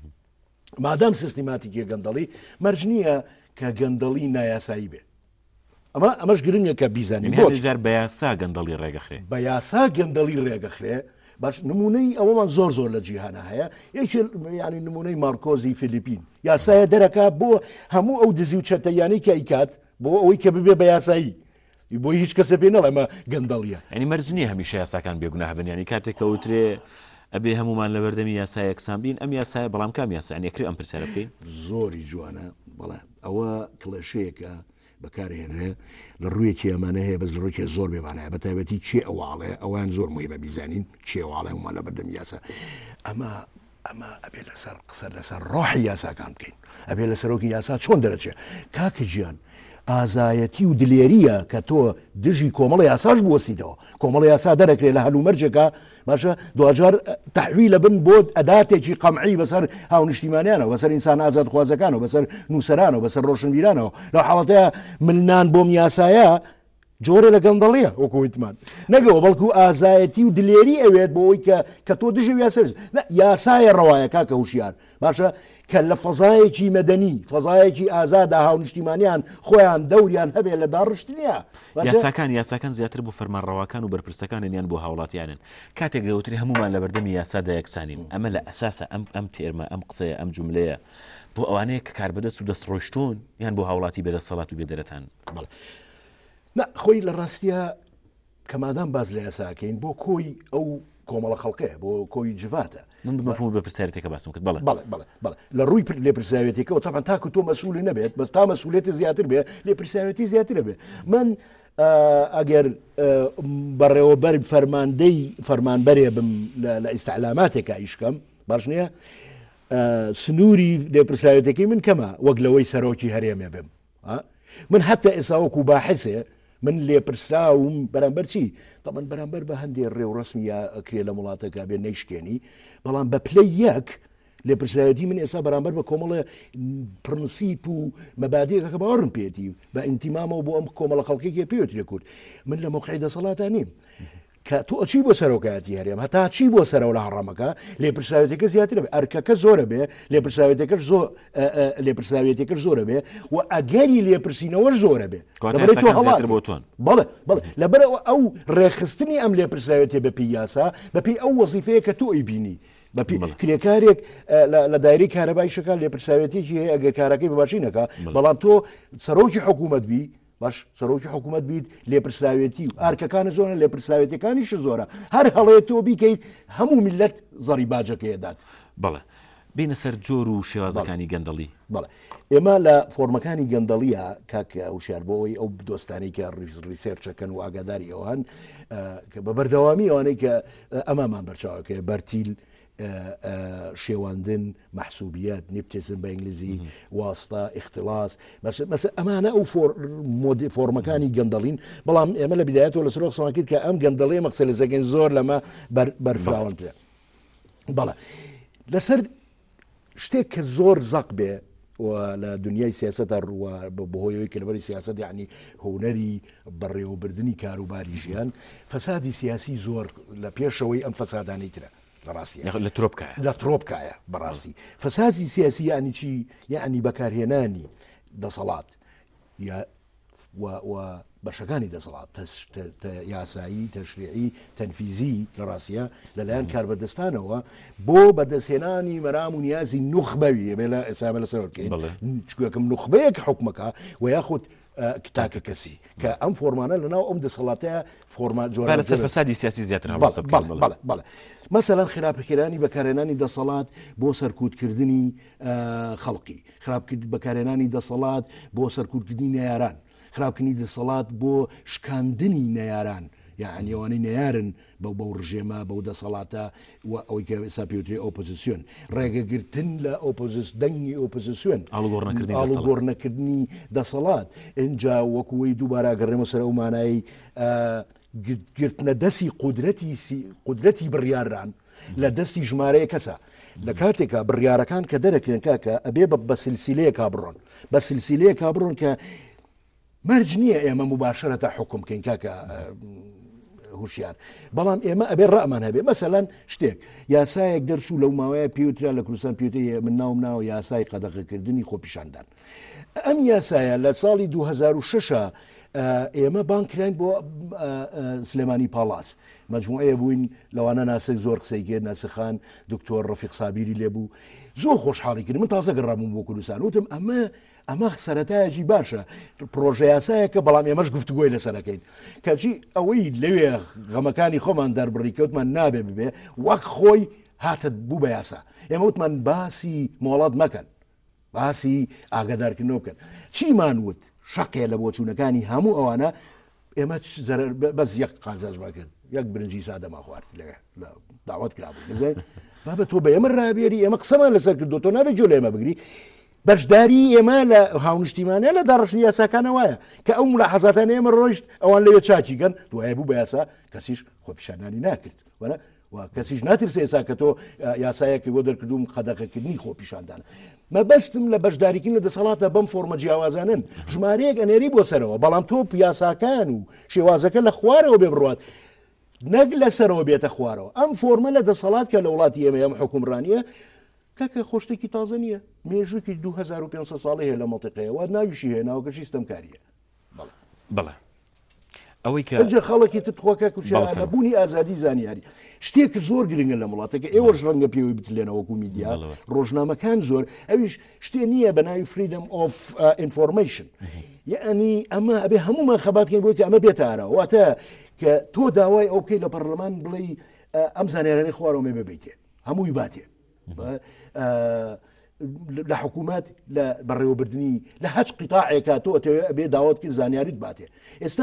مادام سیستماتیکیە گەندەڵی مەرج نییە کە گەندەڵی نایاسایی بێ ئەمە ئەمەش گرنگە کە بیزانین بۆ بە یاسا گەندەڵی ڕێگەخرێ بە یاسا گەندەڵی ڕێگەخرێ باش نمونەی ئەوەمان زۆر زۆر لە جیهانە هەیە یەکی ینی نمونەی مارکۆزی فیلیپین یاسایە دەرەکە بۆ هەموو ئەو دزی و چەتەیانەی کە ئیکات بۆ ئەوەی کە ببێ بە یاسایی بۆی هیچ کەسە پێ نەڵێ ئەمە گەندەڵیە ئەنی مەرج نییە هەمیشە یاساکان بێگوناه بن ینی کاتێک کە وترێ ئەبێ هەمومان لە بەردەمی یاسای یەکسان بین ئەم یاسایە بەڵام کام یاسا ئەنیەکری ئەم پرسیارە بکەین زۆری جوانە بەڵێ ئەوە کڵێشەیەکە بەکارهێنرێ لە ڕوویەکی ئەمانە هەیە بەس لە ڕوویەکی زۆر بێوانەیە بە تایبەتی چێ ئەواڵێ ئەوان زۆر موهمە بیزانین چێواڵێ ومان لە بەردەمی یاسا ئەمە ئەمە ئەبێ لەسەر قسە لەسەر ڕۆحی یاساکان بکەین ئەبێ لە سەرۆکی یاسا چۆن دەرەچێ کاکە گیان ئازایەتی و دلێریە کە تۆ دژی کۆمەڵی یاساش بوەسیتەوە کۆمەڵی یاسا دەرەکرێت لە هەلومەرجێکە باشە دوجار تەحویل لە بن بۆ ئەداتێکی قەمعی بەسەر هاونیشتیمانیانەوە بەسەر ئینسان ئازاد خوازەکانەوە بەسەر نووسەرانەوە بەسەر ڕۆشنبیرانەوە لەو حاڵەتەیە ملنان بۆم یاسایە جۆرە لە گەندەڵیە وەکویتمان نەگەوە بەڵکو ئازایەتی و دلێری ئەوێت بۆەوەی کە تۆ دژی یاسا یاسایە ڕەوایە کاکە هوشیار باشە کە لە فەزایەکی مەدەنی فەزایەکی ئازادا هاونیشتیمانیان خۆیان دەوریان هەبێ لە داڕشتنیە یاساکان یاساکان زیاتر بۆ فەرمانڕەواکان و بەرپرسەکانیان بۆ هاوڵاتیانن کاتێک دەوتری هەمومان لە بەردەمی یاسادا یەکسانین ئەمە لە ئەساسە ئەم ئەم تێرمە ئەم قسەیە ئەم جوملەیە بۆ ئەوانەیە کە کاربەدەست و دەستڕۆیشتون یان بۆ هاوڵاتی بێدەسەڵات و بێدەرەتان خۆی لە ڕاستیە کە مادام باز لە یاساکەین بۆ کۆی ئەو کۆمەڵە خەڵقەیە بۆ کۆی جواتە من بمەفهوم بە پرسیارەتێکە باسم کرد بەڵێ بەڵێ بەڵێ بەڵێ لە ڕووی لێپرساوێتێکەوە تاپان تاکو تۆ مەسئولی نەبێت بەس تا مەسئولیەتی زیاتر بێ لێپرساوێتی زیاتر بێ من ئەگەر بەڕێوەبەر فەرماندەی فەرمانبەرێ بم لە ئیستعلاماتێکە ئیشکەم باش نییە سنووری لێپرساوێتەکەی من کەمە وەک لەوەی سەرۆکی هەرێمێ بم من حتا ئێستا وەکو باحثێ من لێپرسراوم بەرامبەر چی تەمەن بەرامبەر بە هەندێک ڕێو ڕسمی یا ئەکرێ لە وڵاتەکە بێ نەیشکێنی بەڵام بە پلەی یەک لێپرسراوەتی من ئێستا بەرامبەر بە کۆمەڵە پرنسیپ و مەبادیەکە کە باوەڕم پێێتی بە ئینتیمامەوە بۆ ئەم کۆمەڵە خەڵکێکی پێوترێ کورد من لە مۆقعی دەسەڵاتە نیم کە تۆ ئەچی بۆ سەرۆکایەتی هەرێم هەتا چی بۆ سەرەوە لە هەڕەمەکە لێپرسراوێتەکە زیاتر بێ ئەرکەکە زۆرە بێ لێپرسراوێتەکەش زۆر لێپرسراوێتەکەش زۆرە بێ و ئەگەری لێپرسینەوەش زۆرە بێ بەڵێ بەڵێ لەبەرەوە ئەو ڕێخستنی ئەم لێپرسراوێتێ بە پێی یاسا بەپێی ئەو وەزیفەیە کە تۆ ئەیبینی کرێکارێک لە دایرەی کارەبای شەکان لێپرسراوێتێکی هەیە ئەگەر کارەکەی بەباشی نەکە بەڵام تۆ سەرۆکی حکوومەت بی باش سەرۆکی حکوومەت بیت لێپرسراوێتی و ئارکەکانە زۆرە لێپرسراوێتەکانیش زۆرە هەر هەڵەیە تۆ بیکەیت هەموو میلەت زەڕی باجەکەیدات بەڵێ بینە سەر جۆر و شێوازەکانی گەندەڵی بەڵێ ئێمە لە فۆرمەکانی گەندەڵیە کاکە وشاربەوەی ئەو دۆستانی کە ریسێرچەکەن و ئاگاداری ئەوان کە بە بەردەوامی ئەوانەی کە ئەمامان بەرچاوەکە بەرتیل شێواندن مەحسوبیات نیپتیزم بە ئینگلیزی واستا اختلاس ئەمانە ئەو فۆرمەکانی گەندەڵین بەڵام ئێمە لە بیدایەتەوە لەسەر قسەمان کرد کە ئەم گەندەڵەیە مەقسە لە زەگەن زۆر لەمە بەرفراون پێ بەڵێ لەسەر شتێک کە زۆر زەق بێ لە دنیای سیاست بەهۆیەوەی کەلبەری سیاست یعنی هۆنەری بەڕێوەبردننی کاروباری ژیان فەسادی سیاسی زۆر لە پێشەوەی ئەم فەسادانەی ترە راسي لە ترۆبکایە لە ترۆبکایە بەڕاستی فەسادی سیاسی یعنی چی یعنی بەکارهێنانی دەسەڵات یا و بەشەکانی دەسەڵات یاسایی تەشریعی تەنفیزی لە ڕاستیە لەلایەن کاربەدەستانەوە بۆ بەدەستهێنانی مەرام و نیازی نوخبەوی بێ لە ئێسامە لەسەر بکەین چکم نوخبەیەک حکومەکە و یاخود تاکە کەسی کە ئەم فۆرمانە لەناو ئەم دەسەڵاتەیە فۆرمان جۆرە فەسادی سیاسی زیاتر بەڵێ مەسەلەن خراپەکێرانی بەکارهێنانی دەسەڵات بۆ سەرکوتکردنی خەڵقی خراپ بەکارهێنانی دەسەڵات بۆ سەرکوتکردنی نەیاران خراپکردنی دەسەڵات بۆ شکاندنی نەیاران یعنی ئەوانەی نەیارن بەو بەو ڕژێمە بەو دەسەڵاتە ئەوەی کە ئێستا پێوتری ئۆپۆزیسیۆن ڕێگەگرتن لە ئۆپۆزیس دەنگی ئۆپۆزیسیۆن ئاڵوگۆڕنەکردنی دەسەڵات اینجا وەکوەی دووبارە گەڕێمە سەر ئەو مانایی گرتنە دەستی قودرەتی بڕیاران لە دەستی ژمارەیە کەسە لە کاتێکە بڕیارەکان کە دەرەکرێن کاکە ئەبێ بە سلسیلەیە کا بڕۆن بە سلسیلەیە کا بڕۆن کە مەرج نییە ئێمە مباشرەتە حکم بکەین کاکە هوشیار بەڵام ئێمە ئەبێ ڕەمان هەبێ مەسەلەن شتێک یاسایەک دەرچوو لەو ماوەیە پێوترا لە کوردستان پێوتەیە من ناوم ناوە یاسای قەدەغەکردنی خۆپیشاندان ئەم یاسایە لە ساڵی دوو هەزار و شەشە ئێمە بانکراین بۆ سلێمانی پاڵاس مەجموعەیە بووین لەوانە ناسک زۆر قسەی کرد ناسخان دکتۆر ڕەفیق سابیری لێبوو زۆر خۆشحاڵی کرد من تازە گەڕابووم بۆ کوردستان وتم ئەمە ئەمە سەرەتایەکی باشە پرۆژە یاسایەکە بەڵام ئێمەش گفتوگۆی لەسەرەکەین کەچی ئەوەی لەوێ غەمەکانی خۆمان دەربڕی کەوتمان نابێ ببێ وەک خۆی هاتت بوو بە یاسا ئێمە وتمان باسی مۆڵەت مەکەن باسی ئاگادارکردنەوە بکەن چیمان وت شەقێ لە بۆچوونەکانی هەموو ئەوانە ئێمە بەس یەک قازاژما کرد یەک برنجی سادەما خوارد لەوێ داوت کرابوو بابە تۆ بە ئێمە ڕابێری ئێمە قسەمان لەسەر کردو تۆ نابێت جۆ لە ئێمە بگری بەشداری ئێمە لە هاونشتیمانە لە داڕشنی یاساکانە وایە کە ئەو ملاحەزاتانە ئێمە ڕۆیشت ئەوان لەوێ چاکیگەن دوایە بوو بە یاسا کەسیش خۆپیشانانی ناکرد وەرە و کەسیش ناترسێ ئێستا کە تۆ یاسایەکی بۆ دەرکردوم قەدەغەکردنی خۆپیشاندانە مەبەستم لە بەشداریکردن لە دەسەڵاتە بەم فۆرمە جیاوازانن ژمارەیەک ئەنێری بۆ سەرەوە بەڵام تۆ یاساکان و شێوازەکە لە خوارەوە بێ بڕات نەک لەسەرەوە بێتە خوارەوە ئەم فۆرمە لە دەسەڵات کە لە وڵاتی ئێمە ئەم حکومڕانیە کاکە خۆشتێکی تازە نییە مێژووکی دوو هەزار و پێنج سەد ساڵی هەیە لە مەڵتەقەیە وا ناویشی هەیە ناوەکەشی ستەمکاریە بەڵێ ئەوەی کە ئەجا خەڵکی تر خۆکە کوشانەبوونی ئازادی زانیاری شتێک زۆر گرنگە لە وڵاتەکە ئێوەش ڕەنگە پێوەی بتلێنەوەکو میدیا ڕۆژنامەکان زۆر ئەویش شتێ نییە بە ناوی فریدم ئۆف ئینفۆرمیشن یعنی ئەمە ئەبێ هەمومان خەباتکەین بۆی ئەمە بێتارە واتە کە تۆ داوای ئەو بکەی لە پەرلەمان بڵێ ئەم زانیارانەی خوارەوە مێ ببیتێ هەمووی باتێ لە حکوومەت لە بەڕێوەبردننی لە هەچ قیتاعێکا تۆ ئەبێ داوت کرد زانیاریت باتێ ئێستا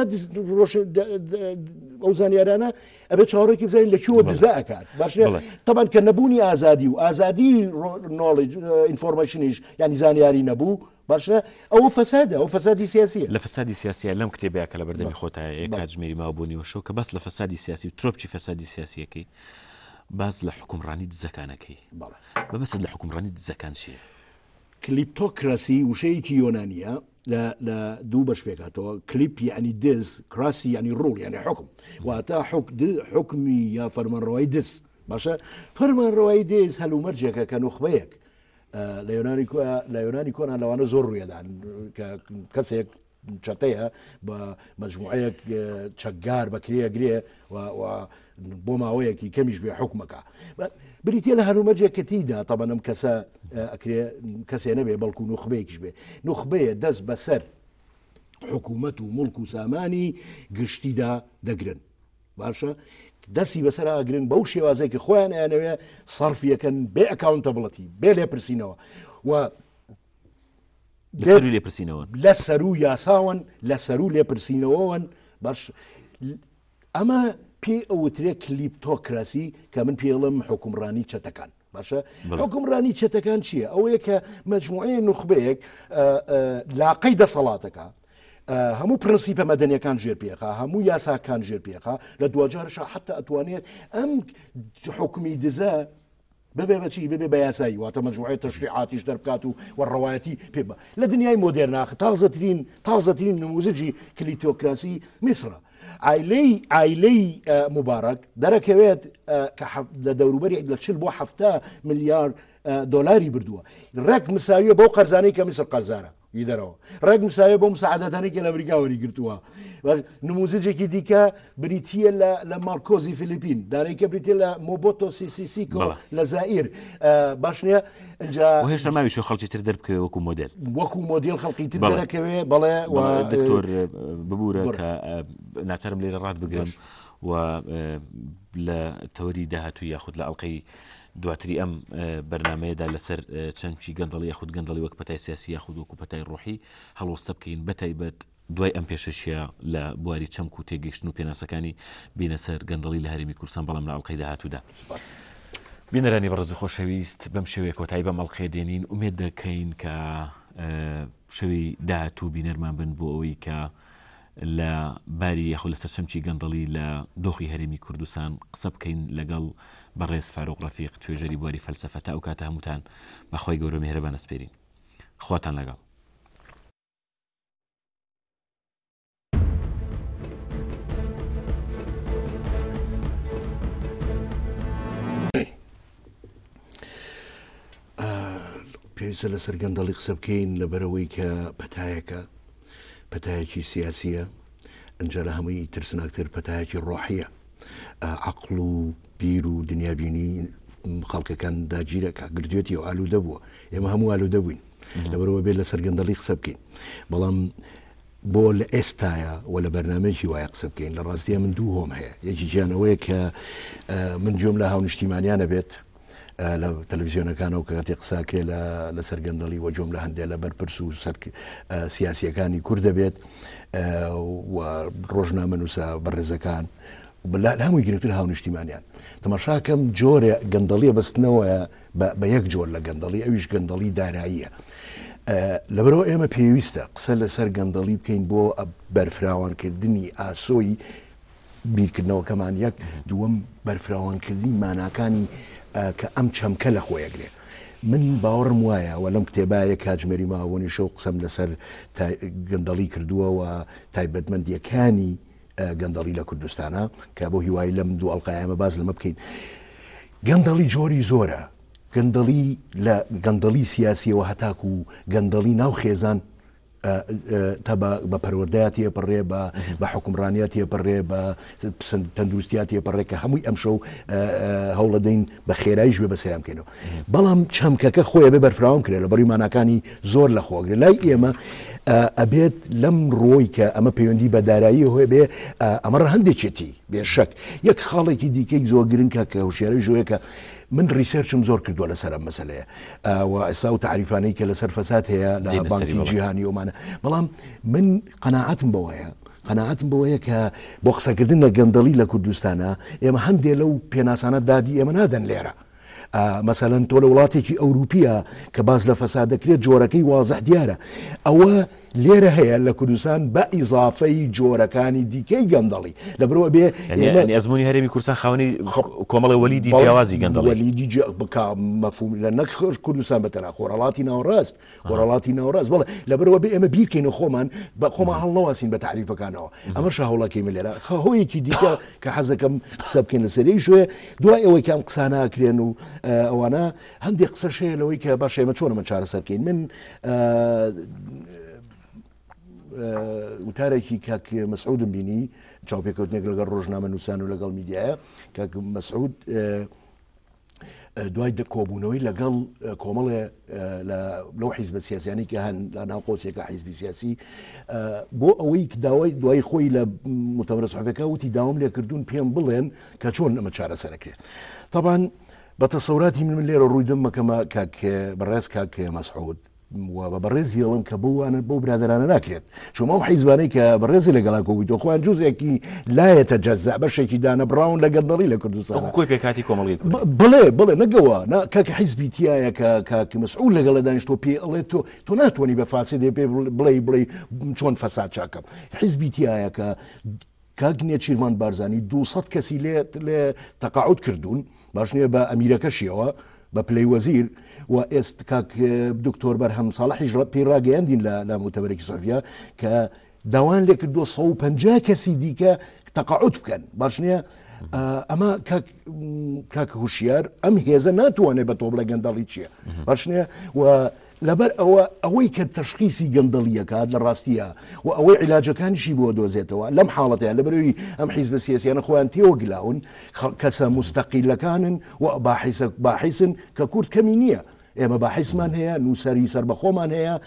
ئەو زانیارانە ئەبێ چاوەڕێکی بزانین لە کێوە دزا ئەکات باش طبعا کە نەبوونی ئازادی و ئازادی نۆڵج ئینفۆرمەشنیش ینی زانیاری نەبوو باشە ئەوە فەسادە ئەو فەسادی سیاسیە لە فەسادی سیاسیە لەم کتێبەیە کە لە بەردەمی خۆتایە کاتژمێری ماوەبوونی وشۆ کە بەس لە فەسادی سیاسی و ترۆپچی فەسادی سیاسیەکەی باز لە حکومڕانی دزەکانەکەی بەبەست لە حکومڕانی دزەکان چیە کلیپتۆکراسی وشەیەکی یۆنانیە لە دوو بەش پێکاتەوە کلیپ یعنی دز کراسی ینی ڕوڵ یعنی حکم واتە حکمی یا فەرمانڕەوایی دز باشە فەرمانڕەوایی دز هەلومەرجێکە کە نوخبەیەک لە یۆنانی کۆنا لەوانە زۆر ڕوێدان کە کەسێک چەتەیە بە مەجموعەیەک چەکگار بەکرێ گرێ بۆ ماوەیەکی کەمیش بێ حکومەکە بریتە لە هەرومەرجێک کە تیدا تەبەنم کەسە کەسێ نەبێ بەڵکو نوخبەیەکیش بێ نوخبەیە دەست بەسەر حکوومەت و مڵک و سامانی گشتیدا دەگرن باشە دەستی بەسەر ئاگرن بەو شێوازەیە کە خۆیان ئەیانەوێ سەرفیەکەن بێ ئەکاونتەبڵەتی بێ لێپرسینەوە و لێپرسینەوە لە سەر و یاساون لە سەر و لێپرسینەوەون باش ئەمە پێ ئەوترێ کلیپتۆکراسی کە من پێڵم حکومڕانی چەتەکان باشە حکومڕانی چەتەکان چییە ئەوەیە کە مەجموعەیە نوخبەیەک لاقەی دەسەڵاتەکە هەموو پرنسیپە مەدەنیەکان ژێر پێخە هەموو یاساکان ژێر پێخە لە دوجارشە حتا ئەتوانێت ئەم حکومی دزە ببێ بەچی ببێ بە یاسایی واتە مەجموعەیە تەشریعاتیش دەربکات و وەڕەوایەتی پێ لە دنیای مۆدێرناخ تازەترین تازەترین نموزجی کلیپتۆکراسی میسرە عائلەی عائلەی مبارەك دەرەکەوێت کە لە دەوروبەری لە چل بۆ هەفتە ملیار دۆلاری بردووە ڕێک مساویە بۆ قەرزانەی کە میسر قەرزانە دەرەوە ڕێک مساوێ بۆ مساعدەتانەی کە لە ئەمریکا وەریگرتووە نموزجێکی دیکە بریتیە لە مارکۆزی فیلیپین دارێکە بریتە لە مۆبۆتۆ سیسیسیکۆ لە زائیر باش نییە اینجا هێشتا ماویش خەڵکی تر دەربکەوێ وەکو مۆدل وەکو مۆدیل خەڵقی تر دەرەکەوێ بەڵێ دکتۆر ببوورە کە ناچارم لێرە ڕات بگرم و لە تەوەری داهاتوو یاخود لە ئەڵلقەی دواتری ئەم بەرنمەیەدا لەسەر چەندی گەندەڵی یاخود گەندەڵی وەک پەتای سیاسی یاخود وەکو پەتای ڕۆحی هەڵوەستە بکەین بەتایبەت دوای ئەم پێشەشیە لە بواری چەمک و تێگەیشتن و پێناسەکانی بینە سەر گەندەڵی لە هەرێمی کوردستان بەڵام لە ئەڵلقەی داهاتوودا بینەرانی بەڕێز و خۆشەویست بەم شێوەیە کۆتایی بەم ئەڵلقەیە دێنین ئومێد دەکەین کە شەوی داهاتوو بینەرمان بن بۆ ئەوەی کە لە باری یاخود لەسەر چەمکی گەندەڵی لە دۆخی هەرێمی کوردستان قسە بکەین لەگەڵ بەڕێز فاروق ڕەفیق توێژەری بواری فەلسەفە تا ئەو کاتە هەمووتان بەخوای گەورە میهرەبان ئەسپێرین خواتان لەگەڵ پێویستە لەسەر گەندەڵی قسە بکەین لەبەرەوەی کە پەتایەکە پەتایەکی سیاسیە ئەنجا لە هەمووی ترسناکتر پەتایەکی ڕۆحیە عەقڵ و بیر و دنیابینی خەڵکەکان داگیرە کە گردوێتی و ئالوودە بووە ئێمە هەموو ئالوودە بووین لەبەرەوە بێت لەسەر گەندەڵی قسە بکەین بەڵام بۆ لە ئێستایە و لە بەرنامەیەکی وایە قسە بکەین لە ڕاستیە من دوو هۆم هەیە یەکی گیانەوەیە کە من جۆم لە هاونیشتیمانیانە بێت لە تەلەڤیزیۆنەکانەوە کە کاتی قساکرێ لە سەر گەندەڵی وە جۆم لە هەندێک لە بەرپرس و سەر سیاسیەکانی کورد دەبێت و ڕۆژنامە نووسە بەڕێزەکان هەمووی گرنگتر هاونیشتیمانیان تەماشاکەم جۆرە گەندەڵیە بەستنەوەیە بە یەک جۆر لە گەندەڵی ئەویش گەندەڵی داراییە لەبەرەوە ئێمە پێویستە قسە لەسەر گەندەڵی بکەین بۆ بەرفراوانکردنی ئاسۆی بیرکردنەوەکەمان یەک دووەم بەرفراوانکردنی ماناکانی کە ئەم چەمکە لە خۆیەگرێ من باوەڕم وایە و لەم کتێبایە کاتژمێری ماوەنی شەو قسەم لەسەر گەندەڵی کردووە و تایبەتمەندیەکانی گەندەڵی لە کوردستانە کە بۆ هیوای لەم دوو ئەڵلقایەمە باز لەمە بکەین گەندەڵی جۆری زۆرە گەندەڵی لە گەندەڵی سیاسیەوە هەتاکو و گەندەڵی ناو خێزان تا بە پەروەردەیەتی پڕێ بە حکومڕانیەتی پڕێ بە تەندروستیاتی پڕێ کە هەمووی ئەم شەو هەوڵە دەین بە خێراییش بێ بە سەیرام بکەینەوە بەڵام چەمکەکە خۆیە بێ بەرفراوام کرێت لە بەڕی ماناکانی زۆر لە خۆگرێت لای ئێمە ئەبێت لەم ڕۆی کە ئەمە پەیوەندی بە دارایی هۆی بێ ئەمە هەندێکێتی بێشک یەک خاڵێکی دیکەی زۆر گرنگکە کە هوشیارەی ژۆیەکە من ریسێرچم زۆر کردووە لەسەر ئەم مەسەلەیە و ئێستا و تعریفانەی کە لەسەر فەساد هەیە لە بانکی جیهانی ئەومانە بەڵام من قەناعەتم بەوەیە قەناعەتم بەوەیە کە بۆ قسەکردن لە گەندەڵی لە کوردستانە ئێمە هەندێ لەو پێناسانە دادی ئێمە نادەن لێرە مەسەلەن تۆ لە وڵاتێکی ئەوروپیە کە باز لە فەساد دەکرێت جۆرەکەی وازەح دیارە ئەوە لێرە هەیە لە کوردستان بە ئیزافەی جۆرەکانی دیکەی گەندەڵی لەبرەوە بێ ئەزمموی هەرێمی کوردستان خاوەنی کۆمەڵی وەلیدی جیاوازی گەندەڵی وەلیدی مەفهوم لە نەک کوردستان بەتەنها خۆرەڵاتی ناوەڕاست خۆرەڵاتی ناوەڕاست بەڵێ لەبرەوە بێ ئێمە بیرکەین و خۆمان بە خۆمان هەڵنەواسین بە تعریفەکانەوە ئەمە شاهوڵەکەی من لێرە هۆیەکی دیکە کە حەزەکەم قسە بکەین لەسەرەی شوێ دوای ئەوەی کام قسە ناکرێن و ئەوانە هەندێک قسەش هەیە لەوەی کە باشە ئێمە چۆنەمە چارەسەرکەین من وتارێکی کاک مەسعودم بینی چاوپێکەوتنێک لەگەڵ ڕۆژنامە نووسان و لەگەڵ میدیایە کاک مەسعود دوای کۆبوونەوەی لەگەڵ کۆمەڵێ لەو حیزبە سیاسیانی کە هەن لە ناوقۆچێکە حیزبی سیاسی بۆ ئەوەی داوای دوای خۆی لە مؤتەمەرە سەحوفیەکە وتی داوام لێکردوون پێم بڵێن کە چۆن ئەمە چارەسەرەکرێت طبعا بە تەسەوراتی من من لێرە ڕوویدم مەکەمە کاک بەڕێز کاک مەسعود و بە بەڕێزی ئەڵم کە بۆوانە بۆ برادرانە ناکرێت چۆمە و حیزبانەی کە بەڕێزی لەگەڵا کۆبوویتەوە خۆیان جوزێکی لایەتە جەزا بەشێکی دانە بڕاون لە گەندەڵی لە کوردستان کۆی پێکاتی کۆمەڵی بڵێ بڵێ نەگەوە کاکە حیزبی تایە کە کاک مەسعود لەگەڵە دانیشتۆ پێ ئەڵێ تۆ تۆ ناتوانانی بە فاسێ دێ پێ بڵێ بڵێ چۆن فەساد چاکەم حیزبی تایە کە کاگنێ چیرمان بارزانی دووسەد کەسی لێ لێ تەقاعود کردوون باش نییە بە ئەمیرەکەشیەوە بە پلەی وەزیر و ئێست کاک دکتۆر بەرهەم ساڵحیش پێی ڕاگەیاندین لە مؤتەمەرێکی سەحوفیا کە داوان لێ کردووە سەد و پەنجا کەسی دیکە تەقاعود بکەن باش نییە ئەمە کاک هوشیار ئەم هێزە ناتوانێت بە تۆ بڵێ گەندەڵی چییە باش نییە و لەبەر ئەوە ئەوەی کە تەشخیصی گەندەڵیەکات لە ڕاستیە و ئەوەی عیلاجەکانیشی بۆ دۆزێتەوە لەم حاڵەتەیە لەبەرەوەی ئەم حیزبە سیاسیانە خۆیان تێوە گلاون کەسە مستەقیلەکانن و باحیسن کە کورد کەمی نییە ئێمە باحیسمان هەیە نووسری سەربەخۆمان هەیە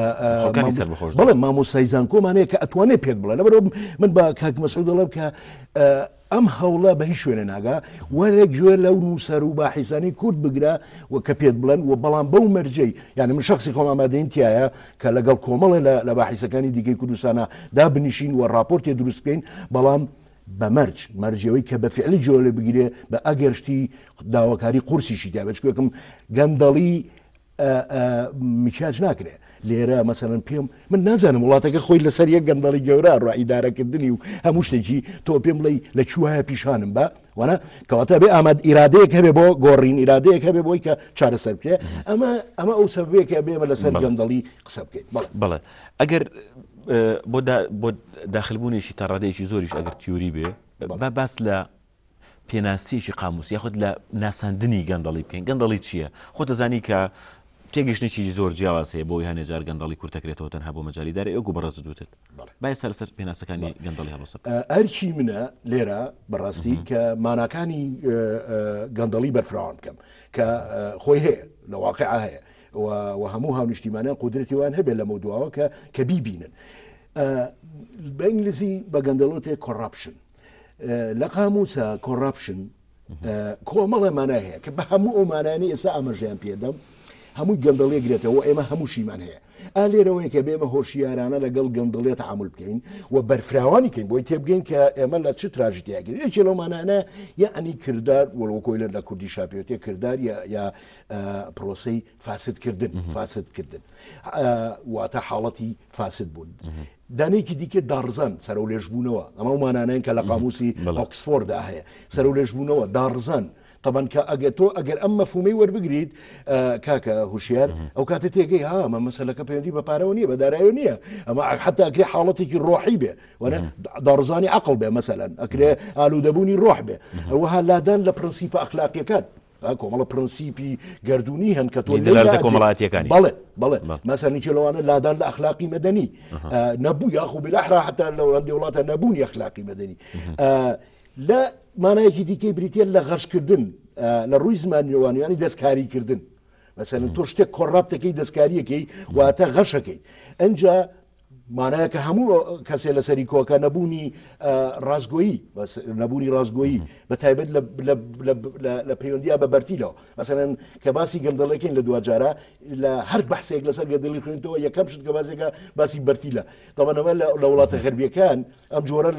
بڵێ مامۆستایزان کۆمان هەیە کە ئەتوانێت پێت بڵێ لەبەرەوە من بە کاک مەسعود دەڵێم کە ئەم هەوڵە بە هیچ شوێنە ناگا وەرێک گوێ لەو نووسەر و باحیسانی کورد بگرە و کە پێت بڵێن و بەڵام بەو مەرجەی یعنی من شخصی خۆم ئامادەین تایە کە لەگەڵ کۆمەڵێ لە باحیسەکانی دیکەی کوردستانە دابنیشین و راپۆرتێ دروست بکەین بەڵام بە مەرج مەرجەوەی کە بە فعلی جۆرە بگیرێ بە ئەگەرشتی داواکاری قورسیشی دا بچکوێکم گەندەڵی میکاج ناکرێ لێرە مەسەرەن پێم من نازانم وڵاتەکە خۆی لەسەر یەک گەندەڵی گەورە ڕائیدارەکردنی و هەموو شتێکی تۆ پێم بڵێ لە چوایە پیشانم بە وانە کەواتە بێ ئاماد ئیرادەیەک هەبێ بۆ گۆڕین ئیرادەیەک هەبێ بۆی کە چارەسەر بکرێ ئەمە ئەمە ئەو سەبەیەکە بێمە لەسەر گەندەڵی قسە بکەین بەڵێ ئەگەر بۆ بۆ داخلبوونێکی تا ڕادەیەکی زۆریش ئەگەر تیوری بێ بە باس لە پێناسیشی قاموس یاخود لە ناساندنی گەندەڵی بکەین گەندەڵی چییە خۆ دەزانی کە تێگەشتێکی زۆر جیاواز هەیە بۆی هەنێجار گەندەڵی کورتەکرێتەوە تەنها بۆ مەجای دارە ئەو بەڕێزت وتت با ئێستا لەسەر پێناسەکانی گەندەڵی هەڵەسە ئەرکی منە لێرە بەڕاستی کە ماناکانی گەندەڵی بەرفراوان بکەم کە خۆی هەیە لە واقعە هەیە و هەموو هاونیشتیمانیان قودرەتیوان هەبێت لە مەودواوە کە کە بیبینن بە ئینگلیزی بە گەندەڵۆتێ کۆڕاپشن لە قاموسە کۆڕاپشن کۆمەڵێ مانای هەیە کە بە هەموو ئەو مانایانەی ئێستا ئاماژەیان پێدەم هەمووی گەندەڵێ گرێتەوە ئێمە هەمووشیمان هەیە ئالێرەوەی کە بێمە هۆشیارانە لەگەڵ گەندەڵێ تەعامل بکەین و بەرفراوانی کەین بۆی تێبگەین کە ئێمە لە چ تراژدیاگرین یەکێ لەومانانە یعنی کردار وەڵوەکۆی لە کوردی شاپێوتێ کردار یا پرۆسەی فاسدکردن فاسدکردن واتە حاڵەتی فاسد بوون دانەیەکی دیکە داڕزان سەرۆ لێژبوونەوە ئەمە ومانانەیە کە لە قاموسی ئۆکسفۆردا هەیە سەرۆ لێژبوونەوە داڕزان طبعا کە ئەگە تۆ ئەگەر ئەم مەفهومەی وەربگریت کاکە هوشیار ئەو کاتە تێگەی ها ئەمە مەسەلەکە پەیوەندی بە پارەوە نییە بە داراییەوە نییە ئەمە حتا ئەکرێ حاڵەتێکی ڕۆحی بێ وەنە داڕزانی عەقڵ بێ مەسەلەن ئەکرێ ئالوودەبوونی ڕۆح بێ ئەوەها لادان لە پرەنسیپە ئەخلاقیەکان کۆمەڵە پرەنسیپی گەردوونی هەن کە تۆ کۆمەڵایەتیەکانی بەڵێ بەڵێ مەسەلەنی لەوانە لادان لە ئەخلاقی مەدەنی نەبوو یاخو بالأحرى حتا لە وڵاتە نەبوونی ئەخلاقی مەدەنی لە مانایەکی دیکەی بریتە لە غەشکردن لە ڕووی زمانیوانیانی دەستکاریکردن مەسەلەن تۆ شتێک کۆڕاپتەکەی دەستکاریەکەی واتە غەشەکەی ئەنجا مانایە کە هەموو کەسێ لەسەری کۆکە نەبوونی ڕازگۆیی نەبوونی ڕازگۆیی بە تایبەت لە پەیوەندیە بە بەرتیلەوە مەسەلەن کە باسی گەندەڵەکەین لە دوجارە لە هەر بەحسێک لەسەر گەندەڵی خوێنتەوە یەکەم شت کە باسێکە باسی بەرتیلە دەبەنەوە لە وڵاتە غەربیەکان ئەم جۆرە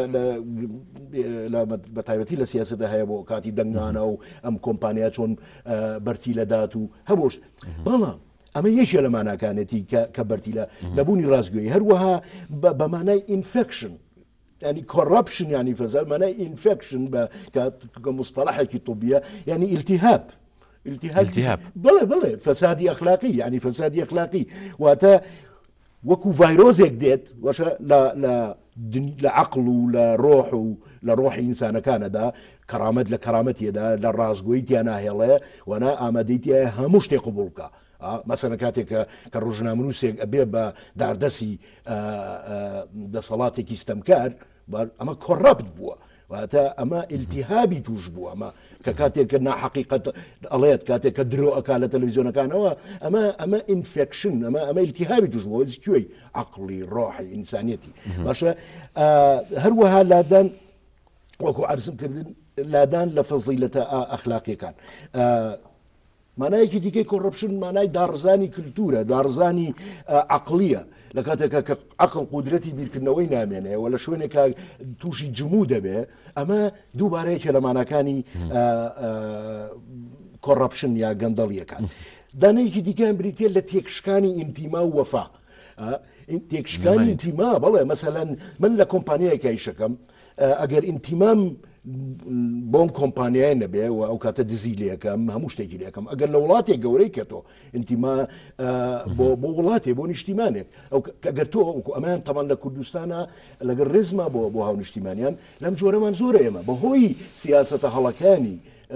بە تایبەتی لە سیاسەتە هەیە بۆ کاتی دەنگانە و ئەم کۆمپانیا چۆن بەرتیلە دات و هەمووش بەڵام ئەمە یەکێ لە ماناکانێتی کە بەرتیلە لەبوونی ڕازگویی هەروەها بە مانای ئینفێکشن ینی کۆڕاپشن ینی فەزار مانای ئینفێکشن بە مستەڵەحێکی طبیە ینی ئیلتیهاب التهاب بڵێ بڵێ فەسادی ئەخلاقی ینی فەسادی ئەخلاقی واتە وەکو ڤایرۆزێک دێت وەشە لە عەقڵ و لە ڕۆح و لە ڕۆحی ئینسانەکانەدا کەرامەت لە کەرامەتیەدا لە ڕازگۆیی تیان ناهێڵێ وەنا ئامادەیتیە هەموو شتێک قبوڵ بکە مەسەلەن کاتێک کە ڕۆژنامەنووسێک ئەبێ بە داردەسی دەسەڵاتێکی ستەمکار ئەمە کۆڕاپت بووە واتە ئەمە ئیلتیهابی توش بووە ئەمە کە کاتێک کە ناحەقیقەت ئەڵێت کاتێک کە درۆ ئەکا لە تەلەڤیزیۆنەکانەوە ئەمە ئەمە ئینفێکشن ئەمە ئەمە ئیلتیهابی توش بووە کوێی عەقڵی ڕۆحی ئینسانیەتی باشە هەروەها لادان وەکو عەرزم کردن لادان لە فەزیلەتە ئەخلاقیەکان مانایەکی دیکەی کۆڕەپشن مانای داڕزانی کللتورە داڕزانی عەقلیە لە کاتێکە کە عەقڵ قودرەتی بیرکردنەوەی نامێنێ و لە شوێنێکە تووشی جموو دەبێ ئەمە دووبارەیەکێ لە ماناکانی کۆڕەپشن یا گەندەڵیەکان دانەیەکی دیکەیان بریتێ لە تێکشکانی ئینتیما و وەفا تێکشکانی ئینتیما بەڵێ مەسەلەن من لە کۆمپانیایەکە ئیشەکەم ئەگەر ئینتیمام بۆم کۆمپانیای نەبێ و ئەو کاتە دزی لەکەم هەموو شتێکی لەکەم ئەگەر لە وڵاتێک گەورەی کە تۆ ئینتیما بۆ بۆ وڵاتێ بۆ نیشتیمانێک ئەگەر تۆ ئەمان تەمان لە کوردستانە لەگەر ڕێزما بۆ بۆ هاو نیشتیمانیان لەم جۆرەمان زۆرە ئێمە بەهۆی سیاسەتە هەڵەکانی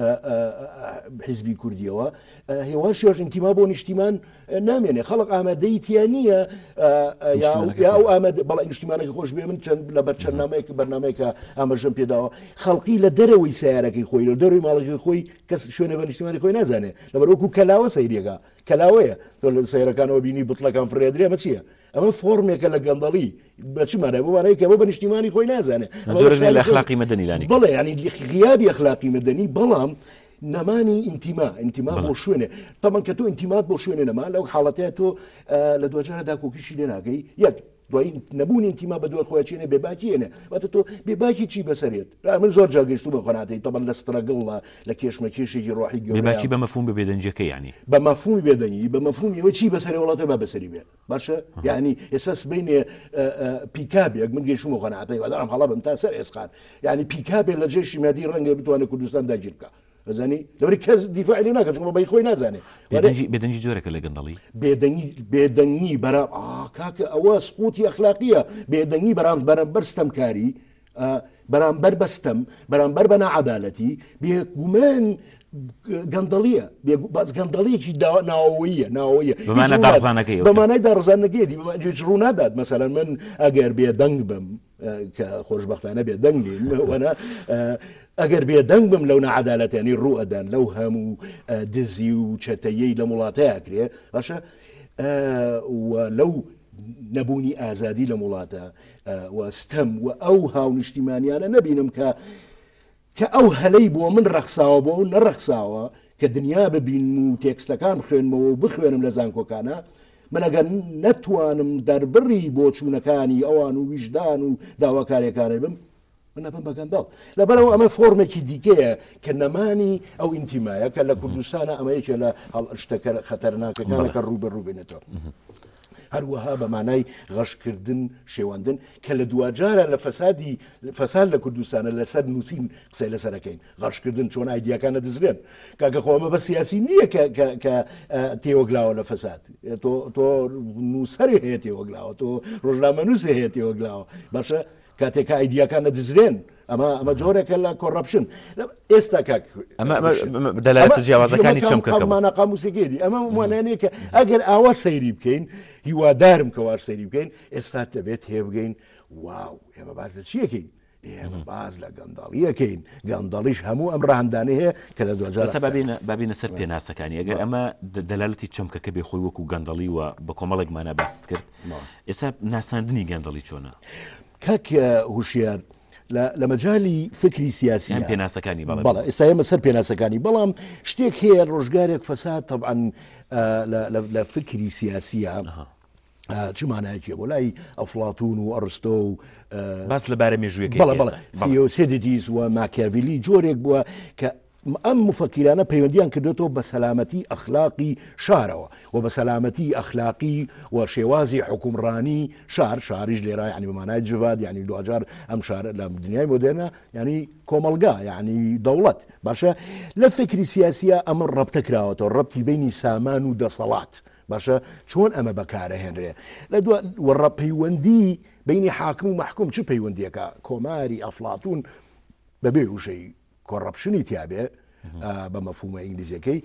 حزبی کوردیەوە هێواشیۆش ئینتیما بۆ نیشتیمان نامێنێ خەڵک ئامادەیتیان نییە یا ئەو ئامادە بەڵام نیشتیمانێکی خۆش بێ من چەند لە بەرچەندنامەیەک بەرنمەیەکە ئاماژەم پێداوە خەڵقی لە دەرەوەی سیارەکەی خۆی لە دەروی ماڵەکەی خۆی کەس شوێنە بە نیشتیمانی خۆی نازانێ لەبەر وەکو کەلاوە سەیرێکە کەلاوەیە تۆ لە سەیرەکانەوە بینی بتڵەکان فڕێدرێ مە چییە ئەمە فۆرمێکە لە گەندەڵی بەچمانە بوانەیە کە بۆ بە نیشتیمانی خۆی نازانێ لە ئەخلاقی مەدەنیلانی بڵێ ینی غیابی ئەخلاقی مەدەنی بەڵام نەمانی ئینتیما ئینتیما بۆ شوێنێ تەمان کە تۆ ئینتیمات بۆ شوێنێ نەما لەو حاڵەتەیە تۆ لە دوجارەدا کۆکیشی لێ ناگەی یەک دوای نەبوون ئینتیما بە دوای خۆیانێ بێباکیێنێ واتە تۆ بێباکی چی بەسەرێت من زۆر جاگەیشتو بە خۆناتەی تەمان لە سترەگڵ لە کێشمە کێشێکی ڕۆحی بێباکی بە مەفهوم بە بێدەنجەکە یعنی بە مەفهومی بێدەنگی بە مەفهومی ئەوە چی بەسەری وڵاتە با بەسەری بێت باشە یعنی ئێساس بینێ پیکابێک من گەیشتمە خۆناتەی وەدارم هەڵا بم تا سەر ئێسقان یعنی پیکابێ لە جێشی مادی ڕەنگە بتوانێت کوردستان داگیر بکە زاني دوري كز دفاع لنا كتقول بي خوي نازاني بيدنجي بيدنجي جورك اللي قندلي بيدنجي بيدنجي برا اه كاك او سقوطي اخلاقيه بيدنجي برام برام برستم كاري آه برام بربستم برام بربنا عدالتي بيكمان قندليه بس قندليه شي ناويه ناويه بمعنى دارزانكيه بمعنى دارزانكيه دي يجرون داد مثلا من اجر بيدنج بم كخوشبختانه بيدنج وانا ئەگەر بێدەنگ بم لەو نەعەدالەتیانی ڕوئەدان لەو هەموو دزی و چەتەیەی لە وڵاتەیەکرێ باشە لەو نەبوونی ئازادی لە وڵاتە وەستەم و ئەو هاو نیشتیمانیانە نەبینم کە کە ئەو هەلەی بۆ من ڕەخساوە بۆ نەڕەخساوە کە دنیا ببین و تێکستەکان بخوێنمەوە و بخوێنم لە زانکۆکانە من ئەگەر نەتوانم دەربڕی بۆ چوونەکانی ئەوان و ویژدان و داواکاریەکانی بم من بم بەگەندەڵ لەبەرەوە ئەمە فۆرمێکی دیکەیە کە نەمانی ئەو ئینتیمایە کە لە کوردستانە ئەمە یەکێ لە شتەکە خەتەرناکەکانە کە ڕوو بەڕوو بێنێتەوە هەروەها بە مانای غەشکردن شێواندن کە لە دوجارە لە فەسادی فەساد لە کوردستانە لەسەر نووسین قسەی لەسەرەکەین غەشکردن چۆن ئایدیاکانە دەزرێن کاکە خۆمە بە سیاسی نییە کە تێوەگلاوە لە فەساد تۆ نووسەری هەیە تێوەگلاوە تۆ ڕۆژنامە نووسێ هەیە تێوەگلاوە باشە کاتێکە ئایدیاکانە دزرێن ئەمە ئەمە جۆرێکە لە کۆڕەپشن ئێستا کاک ئەمە دەلالەتە جیاوازەکانی چەم کەمانە قاموسێکێتی ئەمە وانانەیە کە ئەگەر ئاوا سەیری بکەین هیوادارم کەوا سەیری بکەین ئێستا دەبێت هێبگەین واو ئێمە باز لە چیەکەین ئێمە باز لە گەندەڵیەکەین گەندەڵیش هەموو ئەم ڕاهەندانە هەیە کە لە دوجار بابینە سەر پێناسەکانی ئەگەر ئەمە دەلالەتی چەمکەکە بێ خۆی وەکو گەندەڵی و بە کۆمەڵێکمانە باست کرد ئێستا ناساندنی گەندەڵی چۆنە کاک هوشیار لە مەجای فکری سیاسی پێناسەکانی بەڵێ ئێستا ئێمە سەر پێناسەکانی بەڵام شتێک هەیە ڕۆژگارێک فەساد طبعاً لە فکری سیاسیە چمانایەکیە بۆ لای ئەفڵاتون و ئەرستۆ و باس لەبارە مێژوویەکەی بەڵێ بەڵێ فیۆسێدیس و ماکیاڤیلی جۆرێک بووە کە ئەم مفەکیرانە پەیوەندیان کردێتەوە بە سەلامەتی ئەخلاقی شارەوە و بە سەلامەتی ئەخلاقی و شێوازی حکومڕانی شار شاریش لێرا ینی بەمانای جواد ینی دوجار ئەم شارە لە دنیای مۆدێرنە ینی کۆمەلگا ینی دەوڵەت باشە لە فکری سیاسیە ئەمە ڕەبتە کراوەتەوە ڕەبتی بینی سامان و دەسەڵات باشە چۆن ئەمە بەکارەهێنرێ لە وەڕە پەیوەندی بینی حاکم و محکوم چ پەیوەندیەکە کۆماری ئەفڵاتون بەبێ وشەی کۆڕەپشنی تیاابێ بە مەفهومە ئینگلیزیەکەی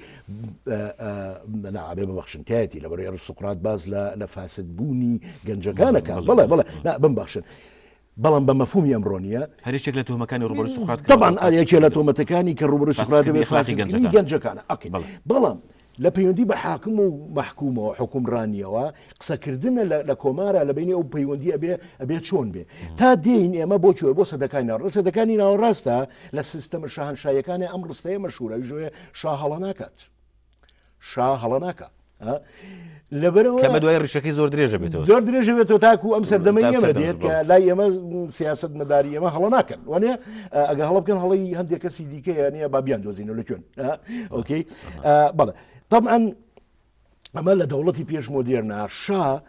نابێ بەبەخشنتایەتی لە بەڕێ سوقرات باز لە فاسدبوونی گەنجەکانەکە بڵێ بڵێ بمبەخشن بەڵام بە مەفهومی ئەمڕۆنیە هەرێکێک لە تۆمەکانی ڕوبەر سوقرات طبعاً یەکێ لە تۆمەتەکانی کە ڕوبەر سوقرات دەبێت فاسدبوونی گەنجەکانە بەڵام لە پەیوەندی بە حاکم و محکومەوە حکومڕانیەوە قسەکردنە لە کۆمارە لە بینی ئەو پەیوەندی ئەبێ ئەبێ چۆن بێ تا دێین ئێمە بۆ چۆر بۆ سەدەکانی ناوڕ سەدەکانی ناوەڕاستە لە سیستەمە شاهنشایەکانی ئەم ڕستەیە مەشهورە ژۆیە شا هەڵە ناکات شا هەڵە ناکات لەبەرەوە کەمە دوای ڕیشەکەی زۆر درێژە بێتەوە زۆر درێژە بێتەوە تاکو ئەم سەردەمەی ئێمە دێت کە لای ئێمە سیاست مەداری ئێمە هەڵە ناکەن وانە ئەگە هەڵە بکەن هەڵی هەندێک کەسی دیکەیە نیە با بیان دۆزینەوە لە کوێن ئۆکەی بەڵێ طبعاً ئەمە لە دەوڵەتی پێش مۆدێرنا شا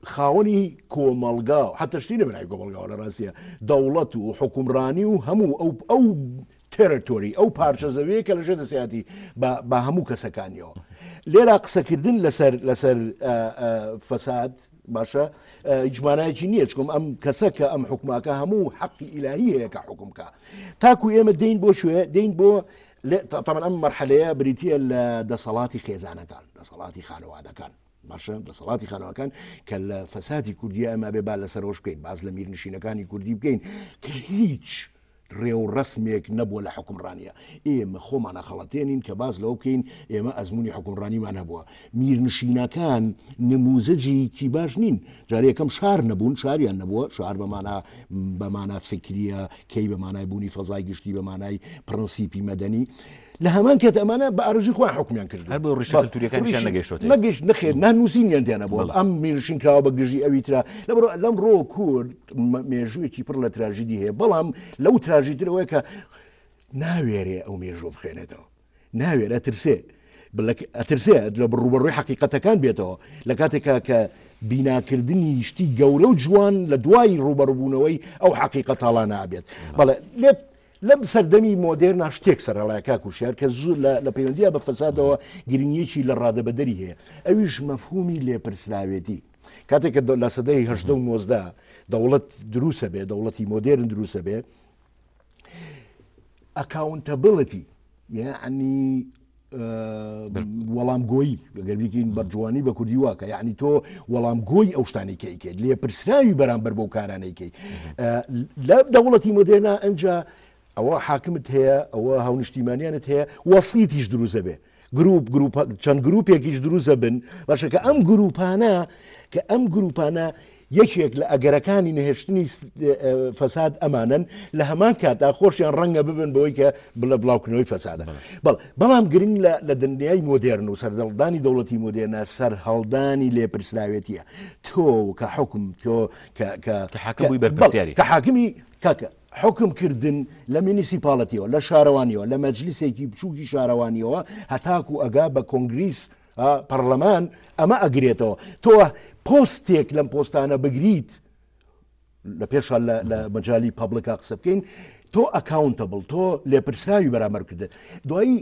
خاوني كومالغا حتى شتينا من كومالغا ولا راسية دولة وحكمراني وهمو أو أو تيريتوري أو بارشة زوية كلا جد سياتي با همو كسكانيو ليرا قسكردن لسر لسر فساد باشا اجمانایکی نییە چکم ئەم کەسەکە ئەم حکوماکە هەموو حەقی ئیلاهی هەیە کە حکومکە تاکو ئێمە دەین بۆ شوێ دەین بۆ طبعا ئەم مەرحەلەیە بریتیە لە دەسەڵاتی خێزانەکان دەسەڵاتی خانەوادەکان باشە دەسەڵاتی خانەوەکان کە لە فەسادی کوردی ئەمە بێ با لەسەر ڕۆژ بکەین باز لە میرنشینەکانی کوردی بکەین کە هیچ ڕێو ڕسمێک نەبووە لە حکومڕانیە ئێمە خۆمانە خەڵەتێنین کە باز لەو بکەین ئێمە ئەزمموی حکومڕانیمان هەبووە میرنشینەکان نموزەجێکی باش نین جارێکەکەم شار نەبوون شاریان نەبووە شار بەمانە بەمانە فکریە کەی بەمانای بوونی فەزای گشتی بەمانای پرەنسیپی مەدەنی لە هەمان کات ئەمانە بە ئارژی خۆیان حکومیان کرد هەر بۆ ڕیشە کەلتوریەکانیشیان نەگەیشتووە نەگەیشت نەخێر نانووسینیان تیانە بووە ئەم میرنشین کراوە بە گژی ئەوی ترا لەبەرۆ لەم ڕۆ کورد مێژوویەکی پڕ لە تراژیدی هەیە بەڵام لەو تراژیدرەوەی کە ناوێرێ ئەو مێژوو بخێنێتەوە ناوێت ئەترسێ ئەترسێ لە بڕوبەڕووی حەقیقەتەکان بێتەوە لە کاتێکا کە بیناکردنی شتی گەورە و جوان لە دوای ڕوبەڕبوونەوەی ئەو حەقیقەت هەڵا نابێت بەڵێ لێ لەم سەردەمی مۆدێرنا شتێک سەرەڵایەکە کوشار کە زوو لە پەیوەندیە بە فەسادەوە گرنگیەکی لە ڕادەبەدەری هەیە ئەویش مەفهومی لێپرسراوێتی کاتێک کە لە سەدەی هەشدە و نۆزدە دەوڵەت دروسە بێ دەوڵەتی مۆدێرن دروسە بێ ئەکاونتەبڵەتی یعنی وەڵامگۆیی ئەگەر بکەین بەرجوانی بە کوردی واکە یعنی تۆ وەڵامگۆی ئەو شتانی کەیکێت لێپرسراوی بەرامبەر بەو کارانەیەکەی لە دەوڵەتی مۆدێرنا ئەنجا ئەوە حاکمت هەیە ئەوە هاونیشتیمانیانت هەیە وەسیتیش دروزە بێ گروپ گروپ چەند گروپێکیش دروزە بن باشە کە ئەم گروپانە کە ئەم گروپانە یەکێک لە ئەگەرەکانی نەهێشتنی فەساد ئەمانن لە هەمان کاتا خۆشیان ڕەنگە ببن بەوەی کە بڵە بڵاوکردنەوەی فەسادە بەڵام گرنگ لە دنیای مۆدێرن و سەردەڵدانی دەوڵەتی مۆدێرنە سەر هەڵدانی لێپرسراوێتیە تۆ کە حکم تۆ کە حاکمی کاکە حکمکردن لە مینیسیپاڵەتیەوە لە شارەوانیەوە لە مەجلیسێکی بچووکی شارەوانیەوە هەتاکو ئەگا بە کۆنگریس پەرلەمان ئەمە ئەگرێتەوە تۆ پۆستێک لەم پۆستانە بگریت لە پێشە لە مەجای پابلکا قسە بکەین تۆ ئەکاونتەبڵ تۆ لێپرسراوی بەرامبەرکردن دوایی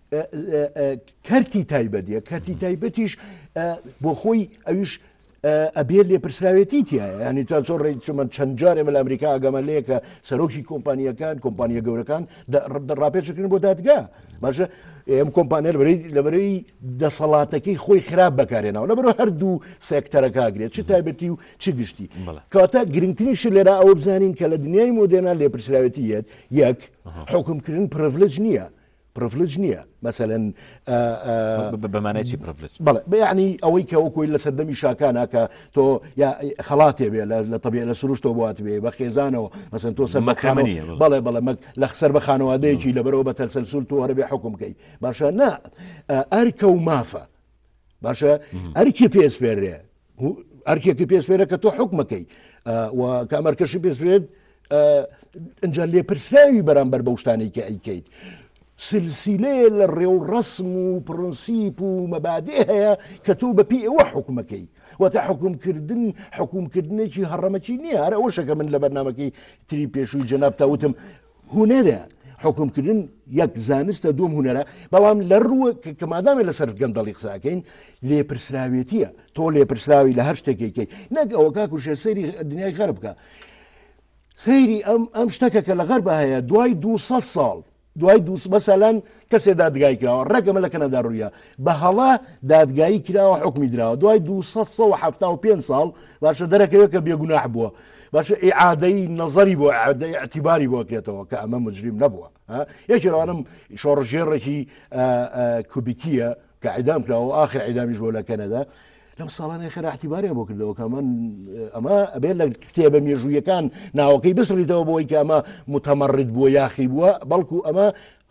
کەرتی تایبەتیە کەرتی تایبەتیش بۆ خۆی ئەویش ئەبێت لێپرسراوێتی تایە ینی تا زۆر ڕێچمە چەند جارێمە لە ئەمریکا ئەگەمەلەیە کە سەرۆکی کۆمپانیەکان کۆمپانیە گەورەکان ڕاپێچکردن بۆ دادگا باشە ئێم کۆمپانیا لەبەرەی دەسەڵاتەکەی خۆی خراپ بەکارێنەوە لەبەرەوە هەردوو سێکتەرەکە ئاگرێت چ تایبەتی و چ گشتی کەواتە گرنگترینش لێرە ئەوە بزانین کە لە دنیای مۆدێرنا لێپرسراوێتیەت یەک حکومکردن پرڤلج نییە پرڤلج نییە مەسەلەن بەمانایکی پرڤلج بەڵێ بەیعنی ئەوەی کە وەکوی لە سەردەمی شاکانە کە تۆ خەڵاتێ بێ لە طبیعە لە سروشتەوە بوات بێ بە خێزانەوە مەسەن تۆ سەر مەکرمەنیە بەڵێ بەڵێ لە خسەر بە خانەوادەیەکی لەبەرەوە بە تەسەلسول تۆ هەربێ حکوم بکەی باشە نا ئەرکە و مافە باشە ئەرکی پێسپێرێ ئەرکێکی پێسپێرە کە تۆ حکومەکەی و کامەرکەشی پێسپێت ئەنجا لێپرسراوی بەرامبەر بەو شتانەی کە ئەیکەیت سلسلەیە لە ڕێو ڕسم و پرەنسیپ و مەبادێ هەیە کە تۆ بەپی ئەوە حکومەکەی واتە حکومکردن حکومکردنێکی هەڕەمەکی نییە هەر ئەوە شەکە من لە بەرنامەکەی تری پێشووی جەناب تاوتم هونەرە حکومکردن یەک زانستە دوم هونەرە بەڵام لە ڕووە کە مادامێ لەسەر گەندەڵی قساکەین لێپرسراوێتیە تۆ لێپرسراوی لە هەر شتێکێکەی نەک ئەوە کاکوشێ سەیری دنیای غەرب بکە سەیری ئەم ئەم شتەکە کە لە غەرب هەیە دوای دووسەد ساڵ دوای دووس مەسەلەن کەسێ دادگای کراوە ڕێگەمە لە کەنەدا ڕوویە بە هەڵا دادگایی کراوە حکمی درراوە دوای دووسەد و هەفتە و پێنج ساڵ باشە دەرەکەوێت کە بێگوناح بووە باشە ئیعادەی نەزەری بۆ ئیعادەی ئەتیباری بۆ کرێتەوە کە ئەمە مجرم نەبووە یەکی لەوانم شۆڕژێڕێکی کوبیکیە کە عیدام کراوە ئاخر عیدامیش بۆ لە کەنەدا لەم ساڵانەی خێرا احتیباریان بۆ کردەوە کە من ئەمە ئەبێت لە کتێبە مێژوویەکان ناوەکەی بسڕیتەوە بۆی کە ئەمە متەمەڕید بووە یاخی بووە بەڵکو ئەمە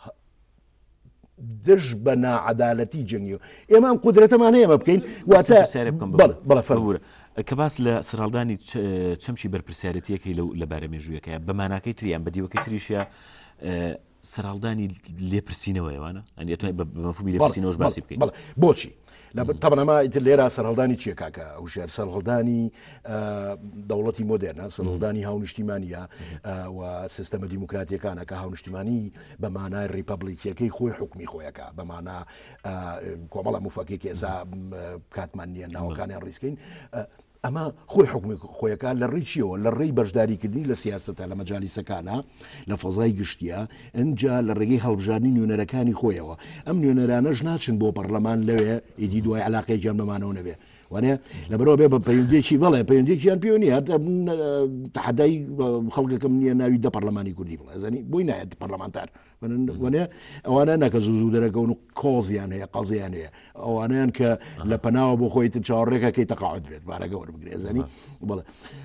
دژ بە ناعەدالەتی جەنگیەوە ئێمە ئەم قودرەتەمان هەیە ئەمە بکەین واتە بەڵێ فەرموورە کە باس لە سەرهەڵدانی چەمچی بەرپرسیارەتیەکەی لەو لەبارە مێژوویەکەیە بە ماناکەی تریان بە دیوەکەی تریشە سەرهەڵدانی لێپرسینەوەیوانە ئەنیێت بە مەفهومی لێپرسینەوەش باسی بکەین بۆچی طبعا ما لێرە سەرهەڵدانی چیە کاکە هوشێر سەرهەڵدانی دەوڵەتی مۆدێرنە سەرهەڵدانی هاونیشتیمانیە و سیستەمە دیموکراتیەکانە کە هاونیشتیمانی بە مانای ریپەبلیکیەکەی خۆی حکمی خۆیەکە بە مانا کۆمەڵە موفەکێکی ئێسا کاتمان نییە ناوەکانیان ڕیسکەین ئەمە خۆی حکمی خۆیەکە لە ڕێی چیەوە لە ڕێی بەشداریکردنی لە سیاستە لە مەجالیسەکانە لە فەزای گشتیە ئەجا لە ڕێگەی هەڵبژاردننی نوێنەرەکانی خۆیەوە ئەم نوێنەرانەش ناچن بۆ پەرلەمان لەوێ ئیدی دوای علاقەی جیان بەمانەوە نەبێ وانێ لەبەرەوە بێ بە پەیوەندێکی بەڵێ پەیوەندێکیان پێ نیە تەحەدای خەڵکەکەم نییە ناوی دە پەرلەمانی کوردی بڵێ زەنی بۆی نایەت پەرلەمانتار وانێ ئەوانە نەکە زوو دەرەکەون و کۆزیان هەیە قەزیان هەیە ئەوانیان کە لە پەناوە بۆ خۆی تر چاوەڕێکەکەی تەقاعد بێت بارەگە وەربگرێ زەنی بڵێ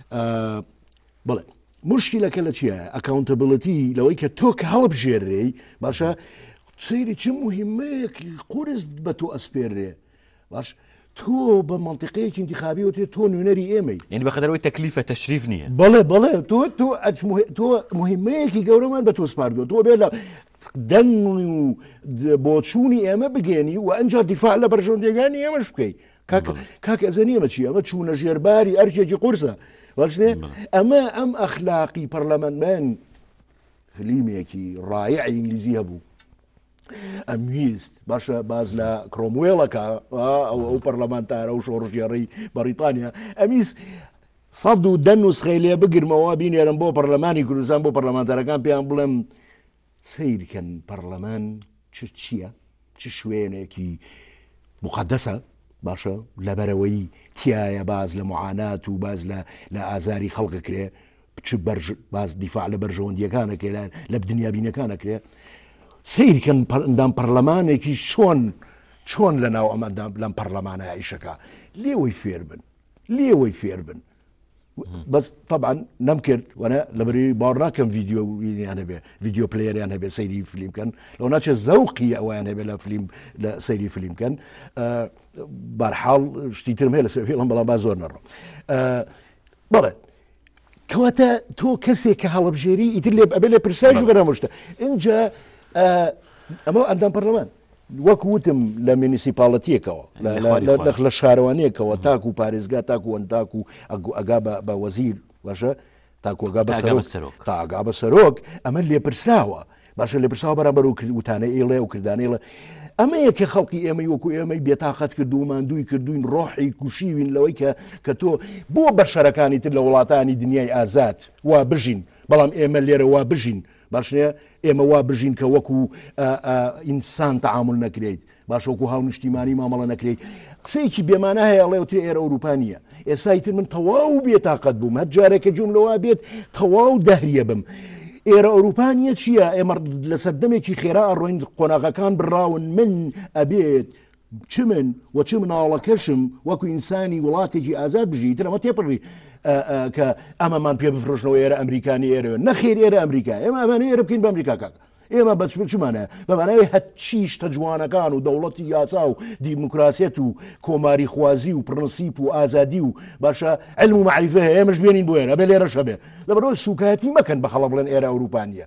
بڵێ مشکلەکە لە چیە ئەکاونتەبڵەتی لەوەی کە تۆ کە هەڵبژێڕێی باشە سەیری چ موهمەیەکی قورس بە تۆ ئەسپێرێ باش تۆ بە منطقەیەکی انتخابی و تۆ نوێنەری ئێمەی یعنی بەخەدەرەوەی تەکلیفە تەشریف نییە بەڵێ بەڵێ تۆ تۆ تۆ مهمەیەکی گەورەمان بە تۆ سپاردووە تۆ بێ لە دەنگ و بۆچوونی ئێمە بگەێنی و ئەنجا دیفاع لە بەرژەوەندەکانی ئێمەش بکەی کاک ئەزەنی ئەمە چی ئەمە چوونە ژێرباری ئەرکێکی قورسە باشنێ ئەمە ئەم ئەخلاقی پەرلەمانمان فلیمێکی ڕایعی ئینگلیزی هەبوو ئەمویست باشە باز لە کرۆموێڵەکە ئەو پەرلەمانتارە و شۆڕژێڕی بەریتانیا ئەمیست سەد و دە نوسخەی لێ بگرمەوە بینێرم بۆ پەرلەمانی کوردستان بۆ پەرلەمانتەرەکان پێیان بڵێم سیرکەن پەرلەمان چ چییە چ شوێنێکی مقدسە باشە لەبەرەوەی تایە باز لە معانات و باز لە ئازاری خەڵکەکرێ چ باز دیفاع لە بەرژەوەندیەکانەکرێ لە دنیا بینەکانەکرێ سیرکەن ئەندام پەرلەمانێکی چۆن چۆن لە ناو ئەمەدام لەم پەرلەمانە عیشەکە لێوەی فێر بن لێوەی فێر بن بەس طبعا نەمکرد وەنە لەبەری باوەڕ ناکەم ڤیدیۆیان هەبێ ڤیدیۆ پلەیەریان هەبێ سەیری فیلمکەن لەو ناچێت زەوقی ئەویان هەبێ لە فیلم لە سەیری فیلمکەن بەرحاڵ شتی ترم هەیە لە سەر فیلم بەڵام با زۆر نەڕۆ بەڵێ کەواتە تۆ کەسێک کە هەڵبژێری ئیتر لێ ئەبێ لێ پرسای گەرەمشتە اینجا ئەمە ئەندام پەرلەمان وەک وتم لە میونیسیپاڵەتیەکەوە لە شارەوانیەکەوە تاکو و پارێزگا تاکو ئەن تاکو ئەگا بە وەزیر باشە تاکوگا بە تاگا بە سەرۆک ئەمە لێپرسراوە باشە لێپرساوە بەرامبەر و وتانە ئێڵێ و کردانەیڵە ئەمە یەکێ خەڵکی ئێمەی وەکو ئێمەی بێتاقەت کردو ماندووی کردوین ڕۆحی کوشیوین لەوەی کە کە تۆ بۆ بەشەرەکانی تر لە وڵاتانی دنیای ئازاد وا بژین بەڵام ئێمە لێرە وا بژین باشە ئێمە وا بژین کە وەکو ئینسان تەعامل نەکرێت باش وەکو هاونیشتیمانی مامەڵە نەکرێت قسەیەکی بێمانە هەیە ئەڵێوترێ ئێرە ئەوروپانیە ئێسای تر من تەواو بێتاقەت بووم هەر جارێکە جوملەوە بێت تەواو دەهریە بم ئێرە ئەوروپانیە چییە ئێمە لە سەردەمێکی خێرا ئەڕۆین قۆناغەکان بڕاون من ئەبێت چ من و چ مناڵەکەشم وەکو ئینسانی وڵاتێکی ئازاد بژی تر ئەمە تێپڕی کە ئەمەمان پێ بفرۆشنەوە ئێرە ئەمریکانی ئێرە نەخێر ئێرە ئەمریکا ئێمە ئەمانە ئێرە بکەین بە ئەمریکا کاک ئێمە بە چمانە بەمانەوەی هەچیش تەجوانەکان و دەوڵەتی یاسا و دیموکراسیەت و کۆماری خوازی و پرنسیپ و ئازادی و باشە علم و معریفە هەیە ئێمەش بێنین بۆ ئێرە بێ لێرە شەبێ لەبەرەوەی سوکایەتی مەکەن بە خەڵە بڵێن ئێرە ئەوروپانیە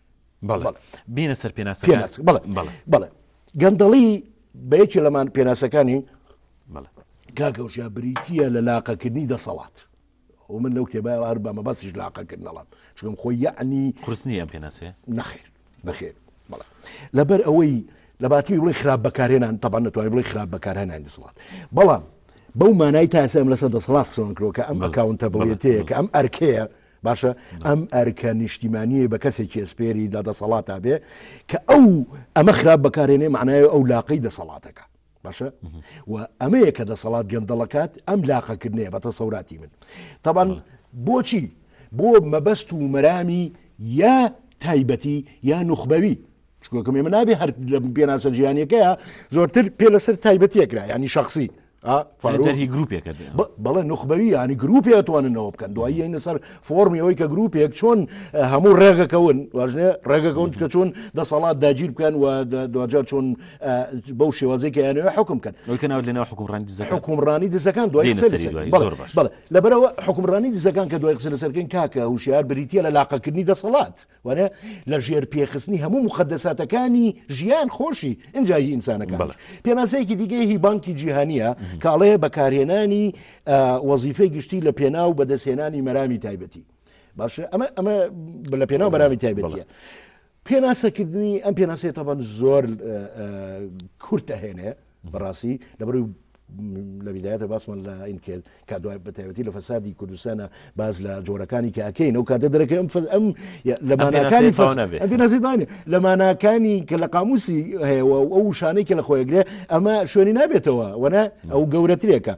بینە سەر پێناسەکان بەڵێ گەندەڵی بە یەکی لەمان پێناسەکانی کاکەوشیا بریتیە لە لاقەکردنی دەسەڵات ومن لەو کتێبای هەر بەمە بەسیش لاقەکردنەڵام چکم خۆی یعنی قورسنی ئەم پێناسێ نەخێر بەخێر بەڵێ لەبەر ئەوەی لە باتی بڵێ خراپ بەکارهێنان تەبان نەتوانێت بڵێ خراپ بەکارهێنان دەسەڵات بەڵام بەو مانای تا ئێستا لەسەر دەسەڵات سۆنکرۆ کە ئەم ئەکاونتەبڵێتەیە کە ئەم ئەرکەیە باشە ئەم ئەرکە نیشتیمانیە بە کەسێکی ئەسپێری دا دەسەڵاتە بێ کە ئەو ئەمە خراپ بەکارهێنێ معنای ئەو لاقەی دەسەڵاتەکە باشە و ئەمەیە کە دەسەڵات گەندەڵەکات ئەم لاقەکردنەیە بە تەسەوراتی من طبعا بۆچی بۆ مەبەست و مەرامی یا تایبەتی یا نوخبەوی چکۆکەم ئێمە نابێ هەر لە پێناسە جیهانیەکەیە زۆرتر پێ لەسەر تایبەتیەکرا ینی شخصی هی گروپێک بەڵێ نخبەوی ینی گروپی ئەتواننەوە بکەن دوایی اینە سەر فۆرمی ئەوەی کە گروپێک چۆن هەموو ڕێگەکەون واژنێ ڕێگەکەون کە چۆن دەسەڵات داگیر بکەن و دوجار چۆن بەو شێوازێک یانەوە حکم بکەن ئەوکەناوت لەناو حکومڕانی دزەکان حکومڕانی دزەکان دوای بەڵێ لەبەرەوە حکومڕانی دزەکان کە دوای قسە لەسەرکەن کاکە هوشیار بریتە لە لاقەکردنی دەسەڵات وانە لە ژێر پێخستنی هەموو مخدەساتەکانی ژیان خۆشی ئەنجایی ئینسانەکان پێناسەیەکی دیگەی هی بانکی جیهانیە کاڵەیە بەکارهێنانی وەزیفەی گشتی لە پێناو بەدەستهێنانی مەرامی تایبەتی باشە ئەمە ئەمە لە پێناو بەرامی تایبەتیە پێناسەکردنی ئەم پێناسێت تەبەن زۆر کورت ئەهێنێ بەڕاستی لەبەر لە بیدایەتە باسمان لە این کرد کە دوای بەتایبەتی لە فەسادی کوردستانە باز لە جۆرەکانی کە ئەکەین ئەو کاتە دەرەکە ئەم ئەم لە ماناکانی نازیدانێ لە ماناکانی کە لە قاموسی هەیە ئەو شانەی کە لە خۆیگرێ ئەمە شوێنی نابێتەوە وەنە ئەو گەورەترێکە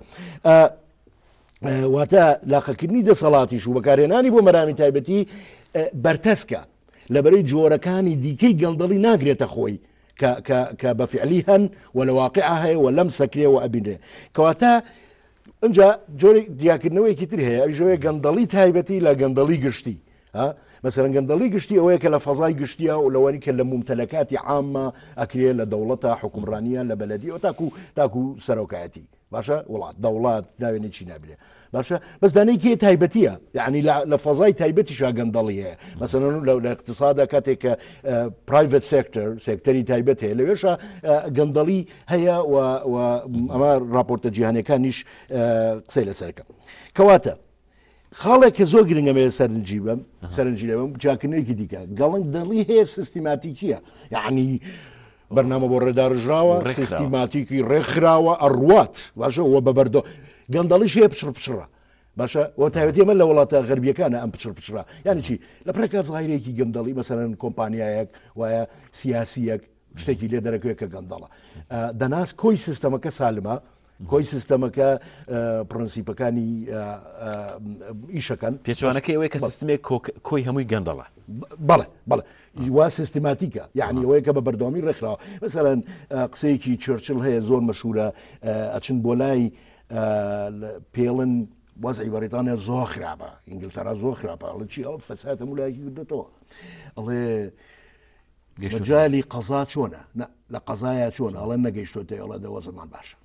واتە لاقەکردنی دەسەڵاتیش و بەکارهێنانی بۆ مەرامی تایبەتی بەرتەسکە لەبەرەی جۆرەکانی دیکەی گەڵدەڵی ناگرێتە خۆی کە بەفعلی هەن و لە واقع هەیە و لەم سەکرێ و ئەبینرێ کەواتە ئەجا جۆری دیاکردنەوەیکی تر هەیە ئەوژەوەی گەندەڵی تایبەتی لە گەندەڵی گشتی مەسەرەن گەندەڵی گشتی ئەوەیە کە لە فەزای گشتیە و لەوەی کە لە ممتەلەکاتی عامە ئەکرێ لە دەوڵەتە حکومڕانیان لە بەلەدی و تاکو تاکو سەرۆکایەتی باشە وڵات دەوڵات ناوێنێ چی نابێ باشە بەس دانەیەکی تایبەتیە یعنی لە فەزای تایبەتیشا گەندەڵی هەیە مەسەرەن لە اقتصادا کاتێک کە پرایڤەت سێکتەر سێکتەری تایبەت هەیە لەوێشە گەندەڵی هەیە و ئەمە راپۆرتە جیهانیەکانیش قسەی لەسەرکە کەواتە خاڵێک کە زۆر گرنگەمە سەرنجی بم سەرنجی لەبم جاکردنەوەیکی دیکە گەڵنگ دەڵی هەیە سیستیماتیکیە یعنی بەرنامە بۆ ڕێدارژراوە سیستیماتیکی ڕێکخراوە ئەڕوات باشە وە بەبەردۆ گەندەڵیش هەیە پچڕ پچڕە باشە وە تایبەتی ئەمە لە وڵاتە غەربیەکانە ئەم پچڕ پچڕە یعنی چی لە پرێکا زایرێکی گەندەڵی مەسەرەن کۆمپانیایەک وایە سیاسیەک شتێکی لێ دەرەکوێت کە گەندەڵە دەناس کۆی سیستەمەکە سالمە کۆی سیستەمەکە پرەنسیپەکانی ئیشەکەن پێچوانەکەی ئەوەیە کە سیستمێک کۆی هەمووی گەندەڵە بەڵێ بەڵێ وا سیستیماتیکە یعنی ئەوەیە کە بە بەردەوامی ڕێکخراوە مەسەرەن قسەیەکی چرچل هەیە زۆر مەشهورە ئەچن بۆ لای پێڵن وەزعی بەریتانیا زۆر خراپە ئینگلتەرا زۆر خراپە ئەڵێ چی ئەو فەساد هەموو لایەکی کردێتەوە ئەڵێ مەجالی قەزا چۆنە لە قەزایە چۆن ئەڵێ نەگەیشتۆتە ئەڵێ دەوەزمان باشە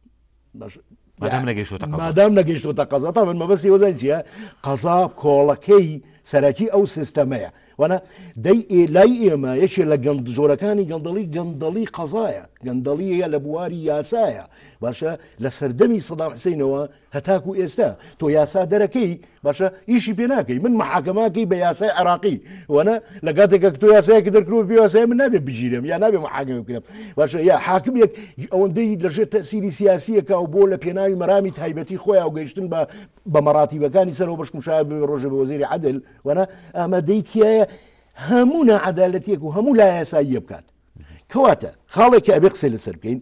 مادام نەگەیشتۆتە قەزا تا من مەبەستی وەزای چیە قەزا کۆڵەکەی سەرەکی ئەو سیستەمەیە وانە دەی لای ئێمە یەکێ لە جۆرەکانی گەندەڵی گەندەڵی قەزایە گەندەڵیە لە بواری یاسایە باشە لە سەردەمی سەدام حوسێنەوە هەتاکو ئێستا تۆ یاسا دەرەکەی باشە ئیشی پێ ناکەی من محاکەماکەی بە یاسای عراقی وانە لە کاتێکە تۆ یاسایەکی دەرکرۆ پێ یاسای من نابێت بگیرم یا نابێ محاکەمە بکرم باشە یا حاکم یەک ئەوەندەی لەژێر تەسیری سیاسیەکە و بۆ لە پێناوی مەرامی تایبەتی خۆیان و گەیشتن بە مەراتیبەکانی سەرەوە بەشکم شایە ڕۆژە بە وەزیری عەدل وانە ئامادەی تایە هەموو نەعەدالەتیەک و هەموو لا یاساییە بکات کەواتە خاڵێکی ئەبێ قسەی لەسەر بکەین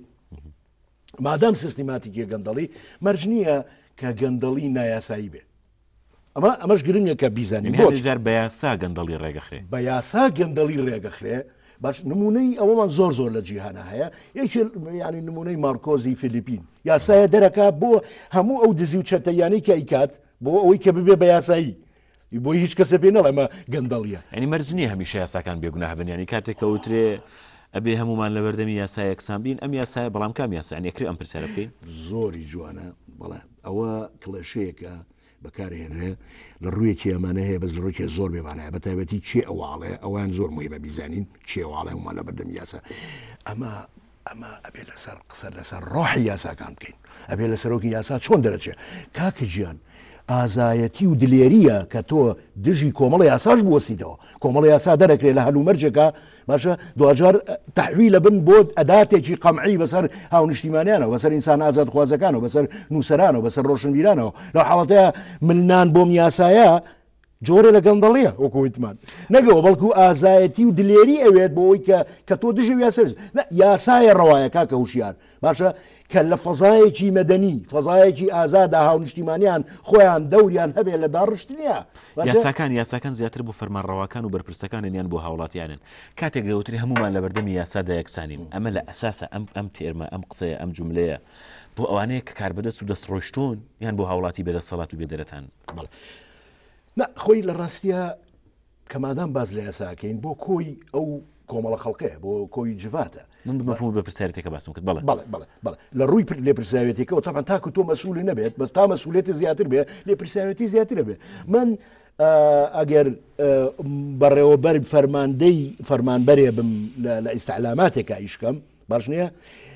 مادام سیستیماتیکیە گەندەڵی مەرج نییە کە گەندەڵی نایاسایی بێ ئەمە ئەمەش گرنگە کە بیزانین بۆ بە یاسا گەندەڵی ڕێگەخرێ بە یاسا گەندەڵی ڕێگەخرێ باش نمونەی ئەوەمان زۆر زۆر لە جیهانە هەیە یەکی ینی نمونەی مارکۆزی فیلیپین یاسایە دەرەکات بۆ هەموو ئەو دزی و چەتەیانەی کە ئیکات بۆ ئەوەی کە ببێ بە یاسایی بۆی هیچ کەسە پێ نەڵێ ئەمە گەندەڵیە ئەنی مەرجنی هەمیشە یاساکان بێگوناه بن ینی کاتێک کە وترێ ئەبێ هەمومان لە بەردەمی یاسای یەکسان بین ئەم یاسایە بەڵام کام یاسا ئەنێکری ئەم پرسیارە بکەین زۆری جوانە بەڵێ ئەوە کڵێشەیەکە بەکارهێنرێ لە ڕوویەکی ئەمانە هەیە بەس ڕوویەکی زۆر بێوانەیە بە تایبەتی چێ ئەوواڵێ ئەوان زۆر مهمە بیزانین چێواڵێ هەمومان لە بەردەمی یاسا ئەمە ئەمە ئەبێ لەسەر قسە لەسەر ڕۆحی یاساکان بکەین ئەبێ لە سەرۆکی یاسا چۆن دەرەچێت کاکە گیان ئازایەتی و دلێریە کە تۆ دژی کۆمەڵی یاساش بوەسیتەوە کۆمەڵی یاسا دەرەکرێت لە هەلومەرجێکە باشە دوجار تەحویل لە بن بۆ ئەداتێکی قەمعی بەسەر هاونیشتیمانیانەوە بەسەر ئینسان ئازاد خوازەکانەوە بەسەر نووسەرانەوە بەسەر ڕۆشنبیرانەوە لەو حاڵەتەیە ملنان بۆم یاسایە جۆرە لە گەندەڵیە وەکویتمان نەگەوە بەڵکو ئازایەتی و دلێری ئەوێت بۆ ئەوی کە کە تۆ دژی یاسا یاسایە ڕەوایە کاکە هوشیار باشە کە لە فەزایەکی مەدەنی فەزایەکی ئازادا هاونیشتیمانیان خۆیان دەوریان هەبێ لە داڕشتنیە یاساکان یاساکان زیاتر بۆ فەرمانڕەواکان و بەرپرسەکانیان بۆ هاوڵاتیانن کاتێک گەوتری هەمومان لە بەردەمی یاسادا یەکسانین ئەمە لە ئەساسە ئەم ئەم تێرمە ئەم قسەیە ئەم جوملەیە بۆ ئەوانەیە کە کاربەدەست و دەست ڕۆشتون یان بۆ هاوڵاتی بێدەسەڵات و بێدەرەتان نا خۆی لە ڕاستیە کەمادام باز لە یاساکەین بۆ کۆی ئەو کۆمەڵە خەڵقەیە بۆ کۆی جواتە من بمەفهوم بە پرسیارەتێکە باسم کرد بەڵێ بەڵێ بەڵێ بەڵێ لە ڕووی لێپرساوێتێکەوە تاپان تاکو تۆ مەسئولی نەبێت بەس تا مەسئولیەتی زیاتر بێ لێپرساوێتی زیاترە بێ من ئەگەر بەڕێوەبەر فەرماندەی فەرمانبەرێ بم لە ئیستعلاماتێکە ئیشکەم باش نییە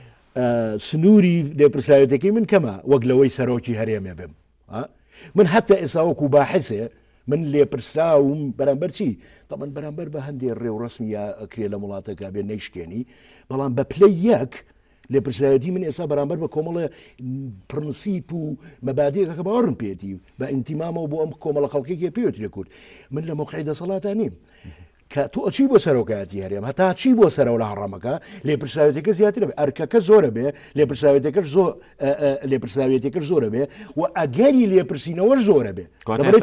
سنووری لێپرساوێتەکەی من کەمە وەک لەوەی سەرۆکی هەرێمێ بم من حتا ئێستا وەکو باحثێ من لێپرسراوم بەرامبەر چی تەمەن بەرامبەر بە هەندێک ڕێوڕسمی ئەکرێ لە وڵاتەکە بێ نەیشکێنی بەڵام بە پلەی یەک لێپرساوێتی من ئێستا بەرامبەر بە کۆمەڵە پرنسیپ و مەبادیەکە باوەڕم پێێتی بە ئینتیمامەوە بۆ ئەم کۆمەڵە خەڵکێکی پێوت لێکورد من لە مۆقعی دەسەڵاتە نیم کە تۆ ئەچی بۆ سەرۆکایەتی هەرێم هەتا چی بۆ سەرەوە لە هەڕەمەکە لێپرساوێتەکە زیاتر بێ ئەرکەکە زۆرە بێ لێپرساوێتەکەش زۆر لێپرساوێتەکەش زۆرە بێ و ئەگەری لێپرسینەوەش زۆرە بێ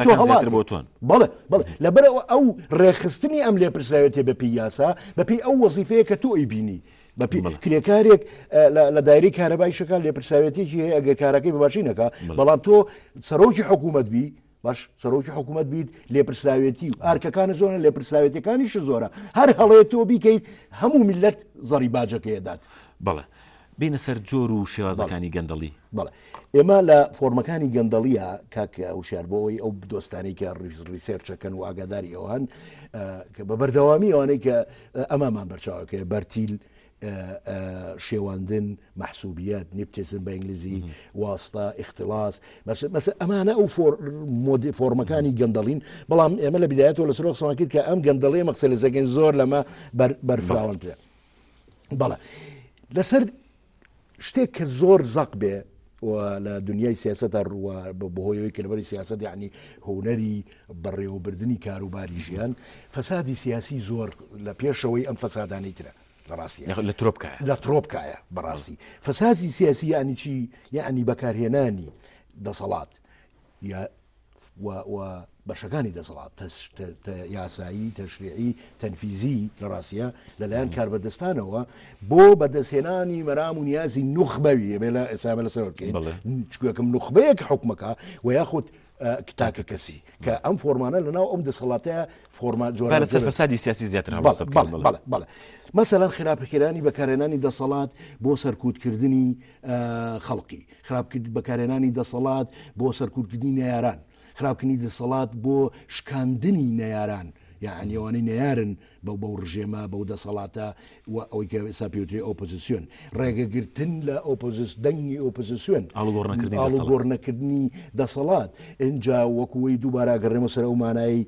بەڵێ بەڵێ لەبەر ئەو ڕێخستنی ئەم لێپرساوێتێ بە پێی یاسا بە پێی ئەو وەزیفەیە کە تۆ ئەیبینی کرێکارێک لە دایری کارەبای شەکان لێپرساوێتێکی هەیە ئەگەر کارەکەی بەباشی نەکە بەڵام تۆ سەرۆکی حکوومەت بی باش سەرۆکی حکوومەت بیت لێپرساوێتی و ئارکەکانە زۆرە لێپرساوێتەکانیش زۆرە هەر هەڵەیە تۆ بیکەیت هەموو میلەت زەڕی باجەکەیەدات بەڵێ بینە سەر جۆر و شێوازەکانی گەندەڵی بەڵێ ئێمە لە فۆرمەکانی گەندەڵیە کاکە وشاربەوەی ئەو دۆستانی کە ریسێرچەکەن و ئاگاداری ئەوان کە بە بەردەوامی ئەوانەی کە ئەمامان بەرچاوەکە بەرتیل شێواندن محسوبیات نیپتێزن بە ئینگلیزی واستا اختلاس مەسە ئەمانە ئەو فۆرمەکانی گەندەڵین بەڵام ئێمە لە بدایەتەوە لە سەرۆ قسەمان کرد کە ئەم گەندەڵی مەقسە لە زەگەن زۆر لەمە بەرفراوان پێ بەڵێ لەسەر شتێک کە زۆر زەق بێ لە دنیای سیاسەتە ڕوە بەهۆیەوەی کە لەبەری سیاست یعنی هۆنەری بەڕێوەبردننی کاروباری ژیان فەسادی سیاسی زۆر لە پێشەوەی ئەم فەسادانەی ترە لە ترۆبکایە لە ترۆبکایە بەڕاستی فەسادی سیاسی یعنی چی یعنی بەکارهێنانی دەسەڵات و بەشەکانی دەسەڵات یاسایی تەشریعی تەنفیزی لە ڕاستیە لەلایەن کاربەدەستانەوە بۆ بەدەستهێنانی مەرام و نیازی نوخبەوی بێ لە ئێسامە لە سەرۆکەین چکوەکەم نوخبەیەک حکومەکە و یاخود کتاکە کەسی کە ئەم فۆرمانە لەناو ئەم دەسەڵاتەیە فۆرمان جۆرە فەسادی سیاسی زیاتر بەڵێ مەسەلەن خراپەکێرانی بەکارهێنانی دەسەڵات بۆ سەرکوتکردنی خەڵقی خراپ بەکارهێنانی دەسەڵات بۆ سەرکوتکردنی نەیاران خراپکردنی دەسەڵات بۆ شکاندنی نەیاران یعنی ئەوانەی نەیارن بەو بەو ڕژێمە بەو دەسەڵاتە و ئەوەی کە ئێستا پێوتری ئۆپۆزیسیۆن ڕێگەگرتن لە ئۆپۆزیس دەنگی ئۆپۆزیسیۆن ئاڵوگۆڕنەکردنی دەسەڵات اینجا وەکوەی دووبارە گەڕێمە سەر ئەو مانایی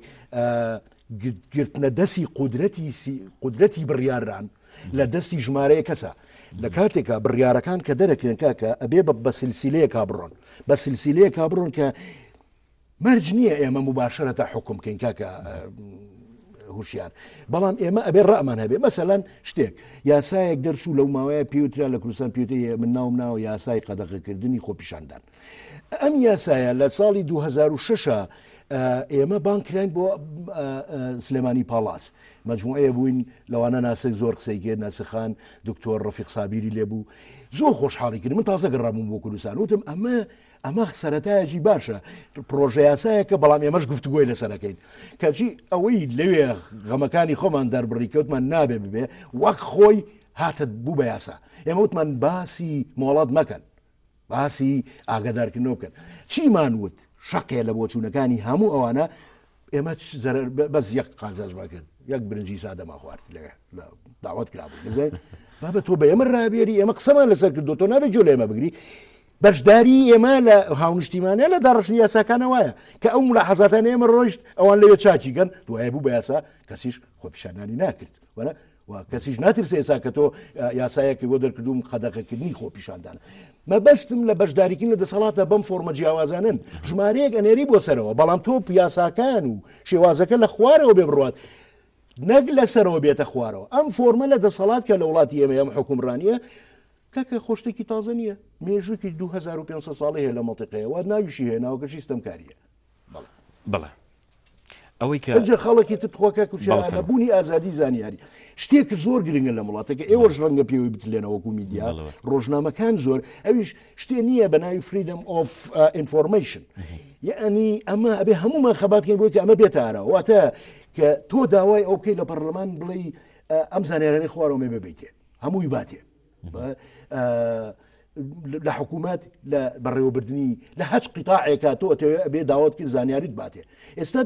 گرتنە دەستی قودرەتی بڕیاران لە دەستی ژمارەیە کەسە لە کاتێکە بڕیارەکان کە دەرەکرێن کاکە ئەبێ بە سلسیلەیە کابڕۆن بە سلسیلەیە کابڕۆن کە مەرج نییە ئێمە مباشرەتە حکم بکەین کاکە هوشیار بەڵام ئێمە ئەبێ ڕەمان هەبێ مەسەلەن شتێک یاسایەک دەرچوو لەو ماوەیە پێوترا لە کوردستان پێوتەیە من ناوم ناوە یاسای قەدەغەکردنی خۆپیشاندان ئەم یاسایە لە ساڵی دوو هەزار و شەش ئێمە بانکراین بۆ سلێمانی پاڵاس مەجموعەیە بووین لەوانە ناسک زۆر قسەی کرد ناسخان دکتۆر ڕەفیق سابیری لێبوو زۆر خۆشحاڵی کرد من تازە گەڕابووم بۆ کوردستان وتم ئەمە ئەمە سەرەتایەکی باشە پرۆژە یاسایەکە بەڵام ئێمەش گفتوگۆی لەسەرەکەین کەچی ئەوەی لەوێ غەمەکانی خۆمان دەربڕی کەوتمان نابێ ببێ وەک خۆی هاتت بوو بە یاسا ئێمە وتمان باسی مۆڵەت مەکەن باسی ئاگادارکردنەوە بکەن چیمان وت شەقێ لە بۆچوونەکانی هەموو ئەوانە ئێمە بەس یەک قازاز باکرد یەک برنجی سادەما خوارد لە داوت کرابوو بابە تۆ بە ئێمە ڕابێری ئێمە قسەمان لەسەر کردو تۆ نابێت جۆ لە ئێمە بگری بەشداری ئێمە لە هاونیشتیمانە لە داڕشنی یاساکانەوەیە کە ئەو لە حەزاتان ئێمە ڕۆیشت ئەوان لەوێ چاچیگەن دوایە بوو بە یاسا کەسیش خۆپیشانانی ناکرد وەرە و کەسیش ناترسێ ئێسا کە تۆ یاسایەکی بۆ دەرکردوم قەدەغەکردنی خۆپیشاندانە مەبەستم لە بەشداریکردن لە دەسەڵاتە بەم فۆرمە جیاوازانن ژمارەیەک ئەنێری بۆ سەرەوە بەڵام تۆ یاساکان و شێوازەکە لە خوارەوە بێ بڕات نەک لەسەرەوە بێتە خوارەوە ئەم فۆرمە لە دەسەڵات کە لە وڵاتی ئێمە ئەم حکومڕانیە کاکە خۆشتێکی تازە نییە مێژووکی دوو هەزار و پێنج سەد ساڵی هەیە لە مەڵتقەیەوە ناویشی هەیە ناوەکەشی ستەمکاریە بەڵێ ئەوەی کە ئەجا خەڵکی تخواکە کوشبوونی ئازادی زانیاری شتێک زۆر گرنگە لە وڵاتەکە ئێوەش ڕەنگە پێوەی بتلێنەوەکو میدیا ڕۆژنامەکان زۆر ئەویش شتێ نییە بە ناوی فریدم ئۆف ئینفۆرمیشن یعنی ئەمە ئەبێ هەمومان خەباتکەین بۆی کە ئەمە بێتارە واتە کە تۆ داوای ئەو بکەی لە پەرلەمان بڵێ ئەم زانیارانەی خوارەوەمێ ببیتێ هەمووی باتێ لە حکوومەت لە بەڕێوەبردننی لە هەچ قیتاعێکا تۆ ئەبێ داواتکرد زانیاریت باتێ ئێستا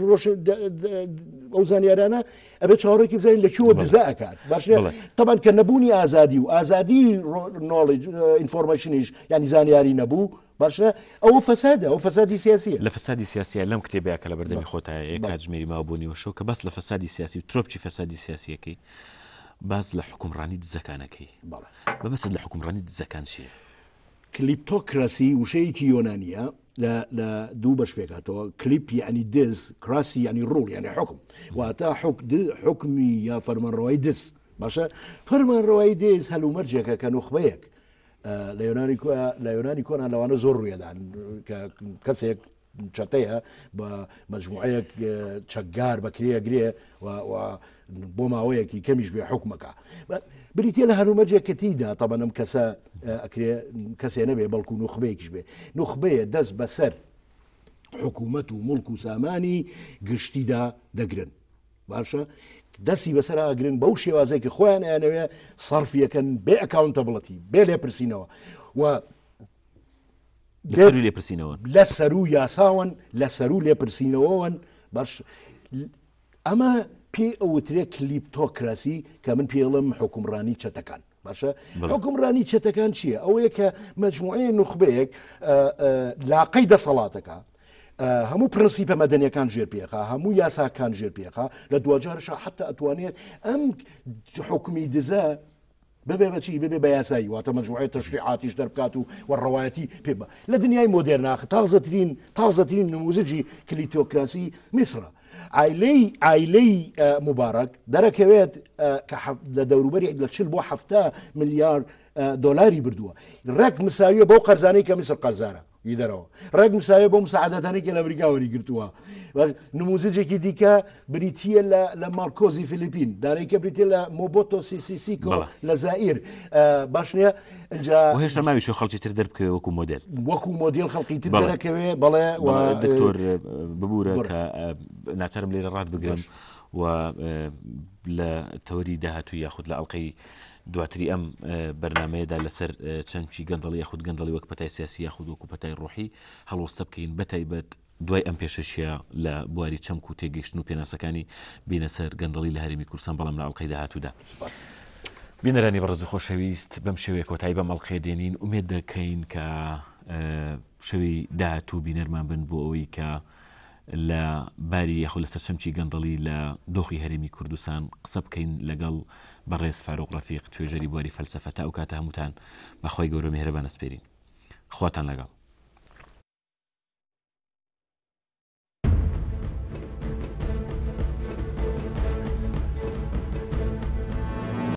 ئەو زانیارانە ئەبێ چاوەڕێکی بزانین لە کێوە دزا ئەکات باش طبعا کە نەبوونی ئازادی و ئازادی نۆڵج ئینفۆرمەشنیش ینی زانیاری نەبوو باشە ئەوە فەسادە ئەو فەسادی سیاسیە لە فەسادی سیاسیە لەم کتێبەیە کە لە بەردەمی خۆتایە کاتژمێری ماوەبوونیەوە شەو کە بەس لە فەسادی سیاسی و ترۆپچی فەسادی سیاسیەکەی باز لە حکومڕانی دزەکانەکەی بەبەست لە حکومڕانی دزەکان چیە؟ کلیپتۆکراسی وشەیەکی یۆنانیە لە دوو بەش پێکاتەوە کلیپ یعنی دز کراسی ینی ڕوڵ یعنی حکم واتە حکمی یا فەرمانڕەوایی دز باشە فەرمانڕەوایی دز هەلومەرجێکە کە نوخبەیەک لە یۆنانی کۆنا لەوانە زۆر ڕوێدان کە کەسێک چەتەیە بە مەجموعەیەک چەکگار بەکرێ گرێ بۆ ماوەیەکی کەمیش بێ حکومەکە بریتە لە هەلومەرجێک کە تیدا تەبەنم کەسە کەسێ نەبێ بەڵکو نوخبەیەکیش بێ نوخبەیە دەست بەسەر حکوومەت و مڵک و سامانی گشتیدا دەگرن باشە دەستی بەسەر ئاگرن بەو شێوازێکی خۆیان ئەیانەوێ سەرفیەکەن بێ ئەکاونتەبڵەتی بێ لێپرسینەوە و لێپرسینەوە لە سەر و یاساون لە سەر و لێپرسینەوەن باش ئەمە پێ ئەوترێ کلیپتۆکراسی کە من پێڵم حکومڕانی چەتەکان باشە حکومڕانی چەتەکان چییە؟ ئەوەیە کە مەجموعەیە نوخبەیەک لاقەی دەسەڵاتەکە هەموو پرەنسیپە مەدەنیەکان ژێر پێخە هەموو یاساکان ژێر پێخە لە دوجارشە حتا ئەتوانێت ئەم حکومی دزە ببێ بەچی ببێ بە یاسایی واتە مەجموعەیە تەشریعاتیش دەربکات و وەڕەوایەتی پێ بە لە دنیای مۆدێرناخ تازەترین تازەترین نموزجی کلیپتۆکراسی میسرە عیلەی عیلەی مبارەک دەرەکەوێت کە لە دەوروبەری لە چل بۆ هەفتە ملیار دۆلاری بردووە ڕێک مساویە بەو قەرزانەی کە میسر قەرزارە دەرەوە ڕێک مساوی بۆ مساعدەتانێکی لە ئەمریکا وەریگرتووە نموزجێکی دیکە بریتە لە مارکۆزی فیلیپین دارێککە بریتە لە مۆبۆتۆ سیسیسیکۆ لە زائیر باش نییە هێشتا ماویش خەڵکی تر دەربکەوێ وەکو مۆدل وەکو مۆدیل خەڵکی تر دەرەکەوێ بەڵێ دکتۆر ببوورە کە ناچارم لێرە ڕات بگرم و لە تەوەری داهاتوو یاخود لە ئەڵلقەی دواتری ئەم بەرنمەیەدا لەسەر چەندی گەندەڵی یاخود گەندەڵی وەک پەتای سیاسی یاخود وەکو پەتای ڕۆحی هەڵوەستە بکەین بەتایبەت دوای ئەم پێشەشیە لە بواری چەمک و تێگەیشتن و پێناسەکانی بینە سەر گەندەڵی لە هەرێمی کوردستان بەڵام لە ئەڵلقەی داهاتوودا بینەرانی بەڕێز و خۆشەویست بەم شێوەیە کۆتایی بەم ئەڵلقەیە دێنین ئومێد دەکەین کە شەوی داهاتوو بینەرمان بن بۆ ئەوەی کە لە باری یاخود لەسەر چەمکی گەندەڵی لە دۆخی هەرێمی کوردستان قسە بکەین لەگەڵ بەڕێز فاروق ڕەفیق توێژەری بواری فەلسەفە تا ئەو کاتە هەمووتان بەخوای گەورە میهرەبان ئەسپێرین خواتان لەگەڵ